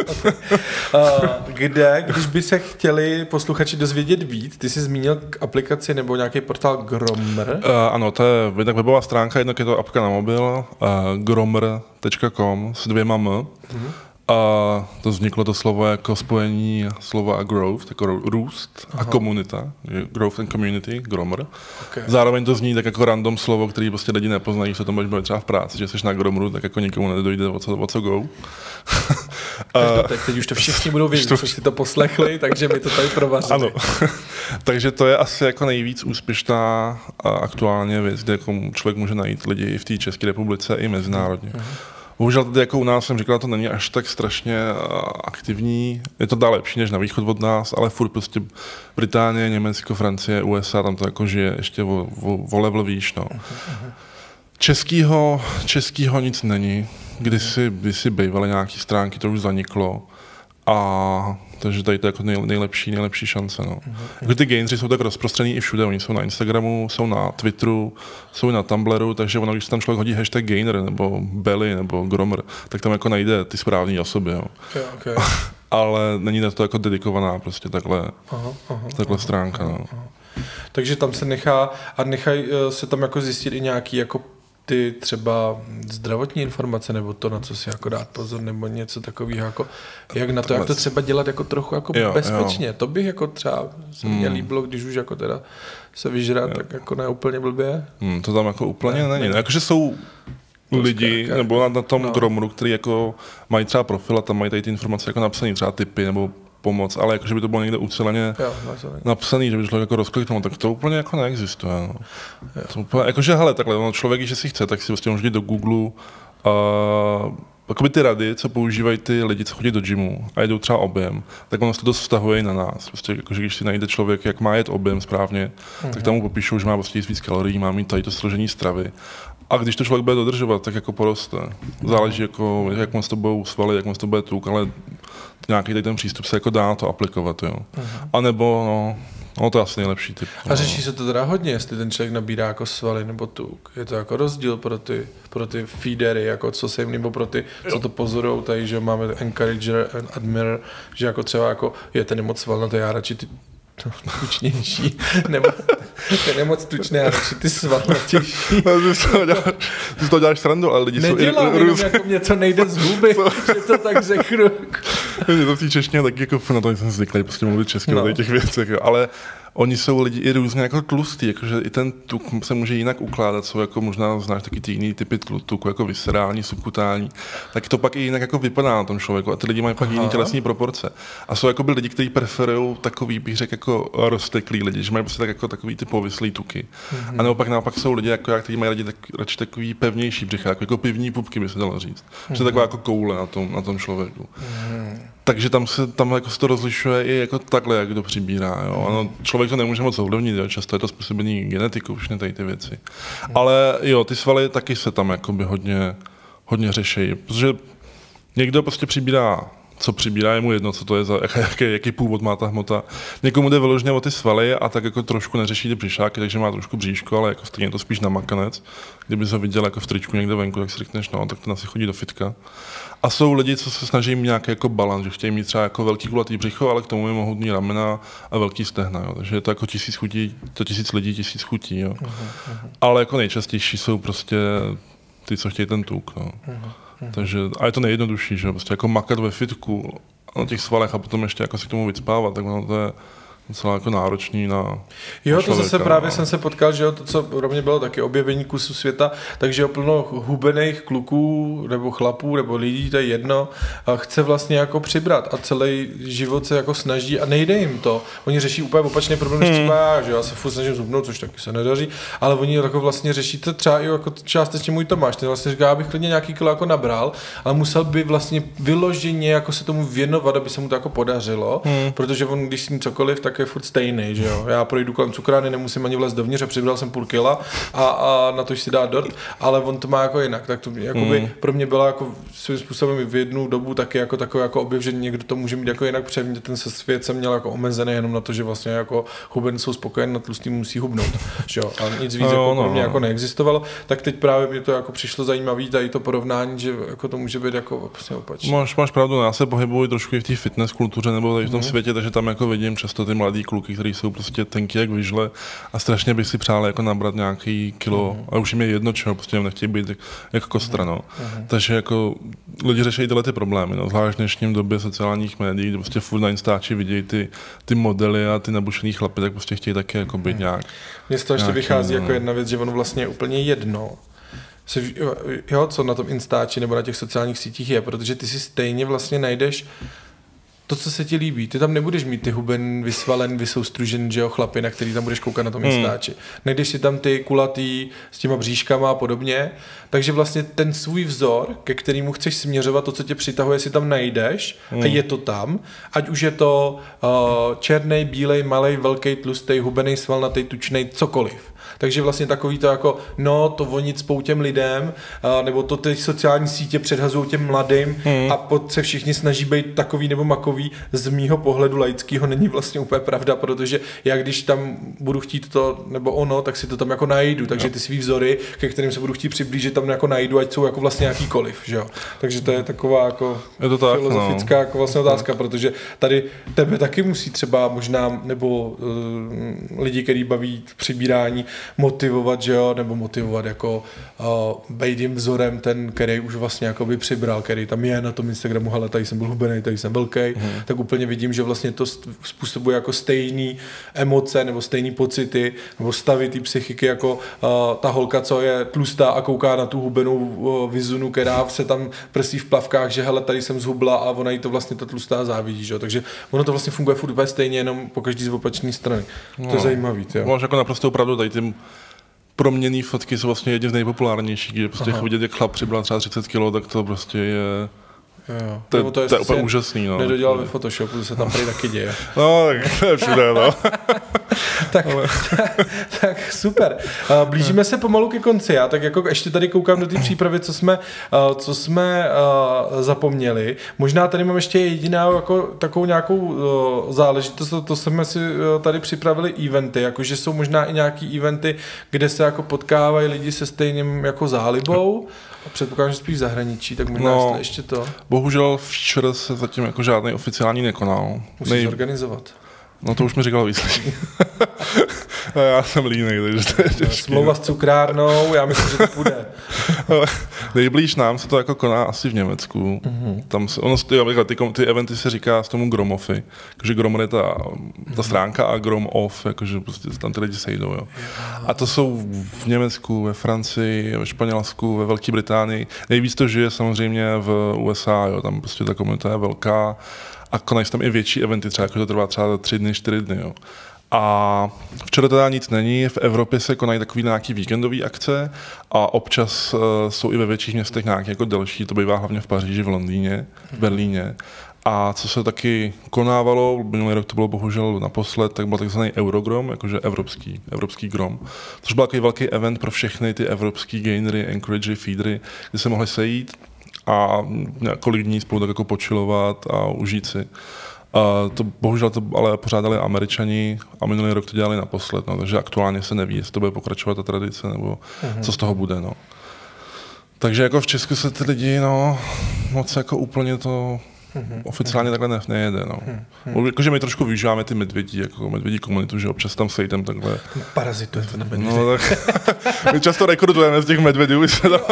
A: Když by se chtěli posluchači dozvědět víc, ty jsi zmínil k aplikaci nebo nějaký portál Gromr?
B: Ano, to je jednak webová stránka, jednak je to apka na mobil, gromr.com s 2 m. A to vzniklo to slovo jako spojení slova a growth, jako růst a komunita, growth and community, Gromr. Okay. Zároveň to zní tak jako random slovo, který prostě lidi nepoznají, se to může být třeba v práci, že jsi na Gromru, tak jako nikomu nedojde o co go.
A: Teď už to všichni budou vědět, co si to poslechli, takže mi to tady provařili.
B: Ano, takže to je asi jako nejvíc úspěšná aktuálně věc, kde jako člověk může najít lidi i v té České republice, i mezinárodně. Bohužel tady jako u nás jsem říkal, to není až tak strašně aktivní. Je to dál lepší než na východ od nás, ale furt prostě Británie, Německo, Francie, USA, tam to jako žije ještě o level výš, no. Českýho nic není. Kdysi bývaly nějaký stránky, to už zaniklo. A takže tady to je jako nejlepší šance. No. Jako ty gainři jsou tak rozprostřený i všude, oni jsou na Instagramu, jsou na Twitteru, jsou na Tumblru, takže ono, když tam člověk hodí hashtag gainer nebo belly nebo gromr, tak tam jako najde ty správné osoby. Jo.
A: Okay.
B: Ale není to jako dedikovaná prostě takhle stránka. No.
A: Takže tam se nechají se tam jako zjistit i nějaký jako ty třeba zdravotní informace, nebo to, na co si jako dát pozor, nebo něco takového, jako, jak na to, jak to třeba dělat jako trochu jako bezpečně. Jo. To bych jako třeba se mně líbilo, když už jako teda se vyžrat, tak jako ne úplně blbě.
B: To tam jako úplně není. Ne. Jakože jsou lidi, nebo na tom Gromru, který jako mají třeba profil a tam mají tady ty informace jako napsané, třeba tipy nebo pomoc, ale jakože by to bylo někde uceleně napsaný, že by člověk jako rozkliknul, tak to úplně jako neexistuje. No. To úplně, jakože hele, takhle, no, člověk, že si chce, tak si prostě může jít do Google jakoby ty rady, co používají ty lidi, co chodí do gymu a jedou třeba objem, tak ono se to dost vztahuje i na nás. Prostě jakože když si najde člověk, jak má jet objem správně, tak tam mu popíšou, že má prostě jíst víc kalorií, má mít tady to složení stravy. A když to člověk bude dodržovat, tak jako poroste. Záleží, jako, jak moc to budou svaly, jak moc to bude tuk, ale nějaký ten přístup se jako dá to aplikovat, jo. A nebo no, No to je asi nejlepší typ.
A: A řeší se to teda hodně, jestli ten člověk nabírá jako svaly nebo tuk. Je to jako rozdíl pro ty feedery, jako co se jim, nebo pro ty, co to pozorujou tady, že máme encourager, admirer, že jako třeba jako je ten moc svalnatý, já radši ty tučnější, nebo ten je moc tučný, já radši ty svalnatější.
B: Ty to děláš srandu, ale lidi
A: nedělám,
B: jsou...
A: Nedělám, jako mě to nejde z huby, že to tak řeknu.
B: Je to v té češtině taky jako, na to jsem zvyklý prostě mluvit česky o těch věcech, ale oni jsou lidi i různě jako tlustý, jakože i ten tuk se může jinak ukládat, jsou jako možná znáš taky ty jiný typy tuku, jako viscerální, subkutální, tak to pak i jinak jako vypadá na tom člověku a ty lidi mají pak jiný tělesní proporce. A jsou jako by lidi, kteří preferují takový, bych řekl, jako rozteklý lidi, že mají prostě tak jako takový ty povislý tuky. A naopak jsou lidi jako já, kteří mají radši takový pevnější břicha, jako pivní pupky by se dalo říct. Že taková jako koule na tom člověku. Takže tam jako se to rozlišuje i jako takhle, jak to přibírá. Jo? Ano, člověk to nemůže moc ovlivnit, jo? Často je to způsobený genetikou, všechny tady ty věci. Ale jo, ty svaly taky se tam jakoby hodně řeší, protože někdo prostě přibírá, co přibírá, je mu jedno, co to je za, jaký původ má ta hmota. Někomu jde vyloženě o ty svaly a tak jako trošku neřeší ty břišáky, takže má trošku bříško, ale jako stejně to spíš namakanec. Kdyby se viděl jako v tričku někde venku, tak si řekneš, no, tak ten asi chodí do fitka. A jsou lidi, co se snaží mít nějaký jako balans, že chtějí mít třeba jako velký kulatý břicho, ale k tomu je mohutný ramena a velký stehna, jo. Takže je to jako 1000 chutí, to 1000 lidí, 1000 chutí, jo. Ale jako nejčastější jsou prostě ty, co chtějí ten tuk, no. Takže, a je to nejjednodušší, že prostě jako makat ve fitku na těch svalech a potom ještě jako si k tomu vycpávat, tak ono to je docela jako náročný na
A: jo, to zase právě jsem se potkal, že jo, to, co pro mě bylo taky objevení kusu světa, takže plno hubených kluků, nebo chlapů, nebo lidí, to je jedno, a chce vlastně jako přibrat a celý život se jako snaží a nejde jim to. Oni řeší úplně opačný problém, než třeba já, že já se furt snažím zhubnout, což taky se nedaří, ale oni jako vlastně řeší to třeba i jako částečně můj Tomáš, ten vlastně říká, abych klidně nějaký kilo jako nabral, ale musel by vlastně vyloženě jako se tomu věnovat, aby se mu to jako podařilo, protože on, když s ním cokoliv, tak je furt stejný, že jo. Já projdu kolem cukrárny, nemusím ani vlez dovnitř a přibral jsem půl kila a na to si dá dort, ale on to má jako jinak. Tak to jakoby pro mě byla jako svým způsobem v jednu dobu taky jako takový jako objev, že někdo to může mít jako jinak, protože mě ten svět jsem měl jako omezený jenom na to, že vlastně jako huben jsou spokojen, na tlustý musí hubnout, že jo. A nic víc jako pro mě jako neexistovalo. Tak teď právě mě to jako přišlo zajímavý tady to porovnání, že jako to může být jako vlastně opačně.
B: Máš pravdu, já se pohybuji trošku i v té fitness kultuře nebo tady v tom světě, takže tam jako vidím často ty mladý kluky, kteří jsou prostě tenký jak vyžle a strašně bych si přál jako nabrat nějaký kilo a už jim je jedno, čeho prostě nechtějí být jako kostra, no. Takže jako lidi řeší tyhle ty problémy, no. Zvlášť v dnešním době sociálních médií, kde prostě furt na Instači vidějí ty modely a ty nabušený chlapy, tak prostě chtějí taky jako být nějak.
A: Mně z toho ještě vychází jako jedna věc, že ono vlastně je úplně jedno, jo, co na tom Instači nebo na těch sociálních sítích je, protože ty si stejně vlastně najdeš to, co se ti líbí. Ty tam nebudeš mít ty huben vysvalen, vysoustružen, že jo, chlapy, na který tam budeš koukat na tom Instači. Najdeš si tam ty kulatý s těma bříškama a podobně. Takže vlastně ten svůj vzor, ke kterému chceš směřovat, to, co tě přitahuje, si tam najdeš a je to tam. Ať už je to černý, bílej, malej, velký, tlustý, hubený, svalnatý, tučnej, cokoliv. Takže vlastně takový to jako, no, to vonit spou těm lidem, nebo to ty sociální sítě předhazují těm mladým a pod se všichni snaží být takový nebo makový, z mýho pohledu laickýho není vlastně úplně pravda, protože já když tam budu chtít to nebo ono, tak si to tam jako najdu, takže ty svý vzory, ke kterým se budu chtít přiblížit, tam jako najdu, ať jsou jako vlastně jakýkoliv, že jo. Takže to je taková jako filozofická jako vlastně otázka, protože tady tebe taky musí třeba možná, nebo lidi, který baví přibírání, motivovat, že jo, nebo motivovat jako být jim vzorem ten, který už vlastně jakoby přibral, který tam je na tom Instagramu, hele, tady jsem byl hubenej, tady jsem velký, tak úplně vidím, že vlastně to způsobuje jako stejný emoce nebo stejný pocity nebo stavy té psychiky jako ta holka, co je tlustá a kouká na tu hubenou vizunu, která se tam prsí v plavkách, že hele, tady jsem zhubla a ona jí to vlastně ta tlustá závidí, že jo, takže ono to vlastně funguje furt stejně, jenom po každý z opačné strany. To je zajímavý, jo.
B: Máš jako naprosto pravdu, tady tím proměnný fotky jsou vlastně jedny z nejpopulárnějších, že prostě vidět, jak chlap přibral třeba 30 kg, tak to prostě je...
A: Jo.
B: To je úplně úžasný, no.
A: Nedodělal ve Photoshopu, to se tam prý taky děje.
B: No, tak to je všude, no.
A: tak super. Blížíme se pomalu ke konci. Já tak jako ještě tady koukám do té přípravy, co jsme zapomněli. Možná tady mám ještě jedinou jako takovou nějakou záležitost, to jsme si tady připravili eventy, jakože jsou možná i nějaký eventy, kde se jako potkávají lidi se stejným jako zálibou. A předpokládám, že spíš v zahraničí, tak možná ještě to.
B: Bohužel včera se zatím jako žádný oficiální nekonal.
A: Musíš zorganizovat.
B: No to už mi říkal výsledky. Já jsem línej, takže to je těžký.
A: Smlouva s cukrárnou, já myslím, že to půjde.
B: Nejblíž nám se to jako koná asi v Německu. Tam se, ty eventy se říká z tomu Gromofy, takže Grom je ta stránka a Grom off, jakože prostě tam ty lidi sejdou. Jo. A to jsou v Německu, ve Francii, ve Španělsku, ve Velké Británii. Nejvíc to žije samozřejmě v USA, jo. Tam prostě ta komunita je velká. A konají se tam i větší eventy, třeba jako to trvá třeba 3 dny, 4 dny. Jo. A včera teda nic není, v Evropě se konají takový nějaký víkendový akce a občas jsou i ve větších městech nějaké jako delší, to bývá hlavně v Paříži, v Londýně, v Berlíně. A co se taky konávalo, minulý rok to bylo bohužel naposled, tak byl takzvaný Eurogrom, jakože evropský grom, což byl takový velký event pro všechny ty evropský gainery, anchoragery, feedery, kde se mohli sejít a několik dní spolu tak jako počilovat a užít si. Bohužel to ale pořádali Američani a minulý rok to dělali naposled, no, takže aktuálně se neví, jestli to bude pokračovat ta tradice, nebo co z toho bude. No. Takže jako v Česku se ty lidi moc jako úplně to oficiálně takhle nejede. No. Jakože my trošku využíváme ty medvědí komunitu, že občas tam sejdem takhle.
A: Parazitujete na medvědě.
B: No, tak my často rekrutujeme z těch medvědů.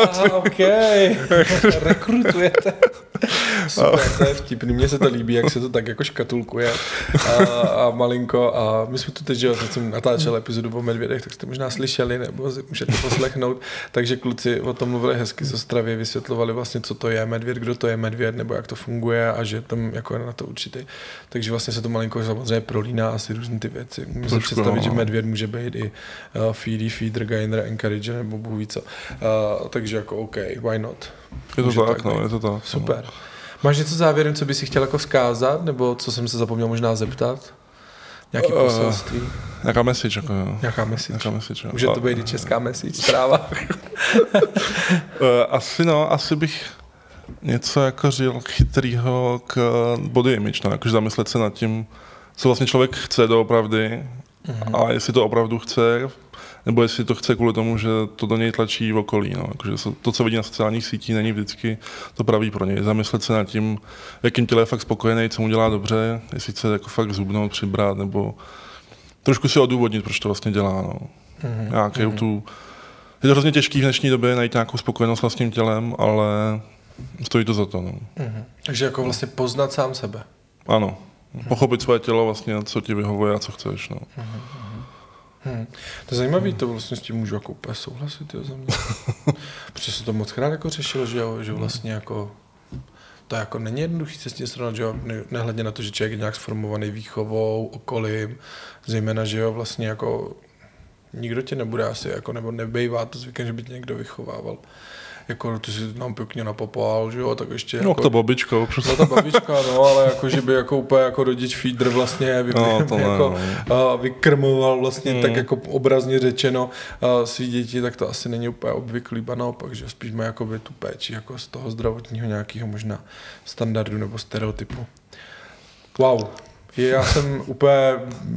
A: Rekrutujete. Super, to je vtipný. Mně se to líbí, jak se to tak jako škatulkuje a malinko. A my jsme tu teď, že jsem natáčel epizodu o medvědech, tak jste možná slyšeli, nebo si můžete poslechnout. Takže kluci o tom mluvili hezky z Ostravy, vysvětlovali vlastně, co to je medvěd, kdo to je medvěd, nebo jak to funguje a že tam jako je na to určitý. Takže vlastně se to malinko samozřejmě prolíná asi různé ty věci. Můžu si představit, že medvěd může být i feeder, gainer, encourager nebo bůh ví co. Takže jako OK, why not?
B: Je to tak, je to tak.
A: Super. Máš něco závěrem, co bys si chtěl jako vzkázat, nebo co jsem se zapomněl možná zeptat? Nějaký poselství?
B: Nějaká message, jako jo.
A: Nějaká message.
B: Jo.
A: Může to být i česká message, zpráva.
B: Asi bych něco jako říkal chytrýho k body image, no, jakože zamyslet se nad tím, co vlastně člověk chce doopravdy a jestli to opravdu chce, nebo jestli to chce kvůli tomu, že to do něj tlačí v okolí. No. Jakože to, co vidí na sociálních sítích, není vždycky to pravý pro něj. Zamyslet se nad tím, v jakým těle je fakt spokojený, co mu dělá dobře, jestli chce jako fakt zhubnout, přibrat, nebo trošku si odůvodnit, proč to vlastně dělá. No. Je to hrozně těžký v dnešní době najít nějakou spokojenost s vlastním tělem, ale stojí to za to. No.
A: Takže jako vlastně poznat sám sebe.
B: Ano. Pochopit svoje tělo vlastně, co ti vyhovuje a co chceš. No.
A: To je zajímavé, to vlastně s tím můžu jako úplně souhlasit, jo, za mě. Protože se to moc krát jako řešilo, že vlastně jako to jako není jednoduchý se s tím srovnat, že jo, nehledně na to, že člověk je nějak sformovaný výchovou, okolím, zejména, že jo, vlastně jako nikdo tě nebude asi, jako, nebo nebejvá to zvykem, že by tě někdo vychovával. Jako ty si nám pěkně napopál, že jo, tak ještě...
B: No,
A: jako,
B: ta babička, přesně.
A: No, ta babička, no, ale jako, že by jako úplně jako rodič feeder vlastně vykrmoval vlastně tak jako obrazně řečeno svý děti, tak to asi není úplně obvyklý, ba naopak, že spíš má jakoby tu péči jako z toho zdravotního nějakého možná standardu nebo stereotypu. Wow. Já jsem úplně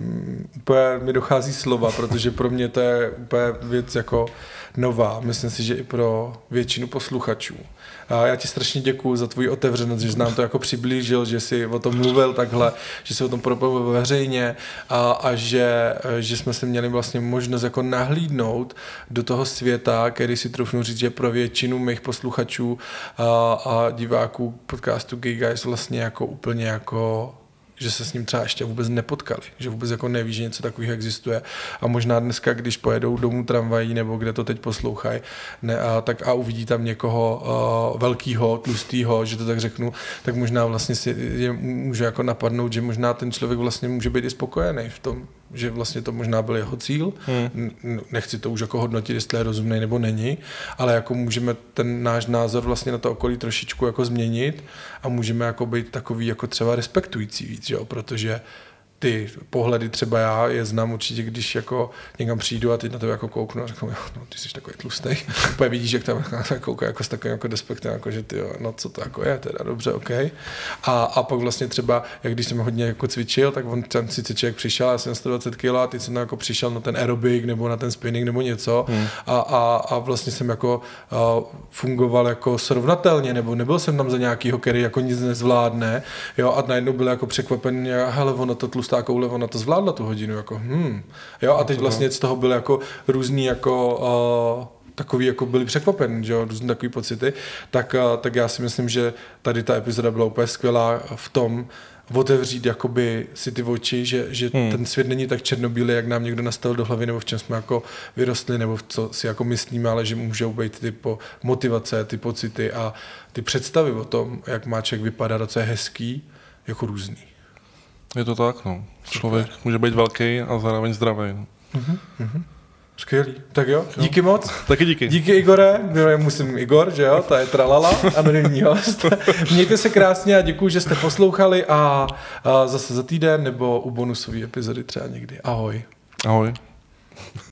A: mi dochází slova, protože pro mě to je úplně věc jako nová. Myslím si, že i pro většinu posluchačů. A já ti strašně děkuju za tvoji otevřenost, že jsi nám to jako přiblížil, že jsi o tom mluvil takhle, že jsi o tom propojil veřejně a že jsme si měli vlastně možnost jako nahlídnout do toho světa, který si troufnu říct, že pro většinu mých posluchačů a diváků podcastu Gay Guys vlastně jako úplně jako že se s ním třeba ještě vůbec nepotkali, že vůbec jako neví, že něco takového existuje a možná dneska, když pojedou domů tramvají nebo kde to teď poslouchají a uvidí tam někoho velkýho, tlustýho, že to tak řeknu, tak možná vlastně si je může jako napadnout, že možná ten člověk vlastně může být i spokojený v tom, že vlastně to možná byl jeho cíl. Nechci to už jako hodnotit, jestli je rozumný nebo není, ale jako můžeme ten náš názor vlastně na to okolí trošičku jako změnit a můžeme jako být takový jako třeba respektující víc, jo? Protože ty pohledy třeba já je znám určitě, když jako někam přijdu a teď na to jako kouknu a řeknu, no ty jsi takový tlustej. Úplně vidíš, jak tam kouká jako s takovým jako despektem, jako že ty jo, no co to jako je, teda dobře, OK. A pak vlastně třeba, jak když jsem hodně jako cvičil, tak on tam sice člověk přišel, já jsem 120 kg a teď jsem jako přišel na ten aerobik nebo na ten spinning nebo něco a vlastně jsem jako fungoval jako srovnatelně, nebo nebyl jsem tam za nějakýho, který jako nic nezvládne, jo, a najednou byl jako překvapený, hele, ona to tlustá koule, ona to zvládla tu hodinu, jako jo, a teď vlastně z toho byl jako různý jako takový jako byli překvapení, že jo, různý takový pocity, tak já si myslím, že tady ta epizoda byla úplně skvělá v tom, otevřít jakoby si ty oči, že ten svět není tak černobílý, jak nám někdo nastavil do hlavy, nebo v čem jsme jako vyrostli, nebo v co si jako myslíme, ale že můžou být ty motivace, ty pocity a ty představy o tom, jak má člověk vypadat a co je hezký, jako různý.
B: Je to tak, no. Člověk může být velký a zároveň zdravý. No.
A: Skvělý. Tak jo, díky moc.
B: Taky díky.
A: Díky, Igore. Musím Igor, že jo, to je tralala, anonymní host. Mějte se krásně a děkuju, že jste poslouchali a zase za týden nebo u bonusové epizody třeba někdy. Ahoj.
B: Ahoj.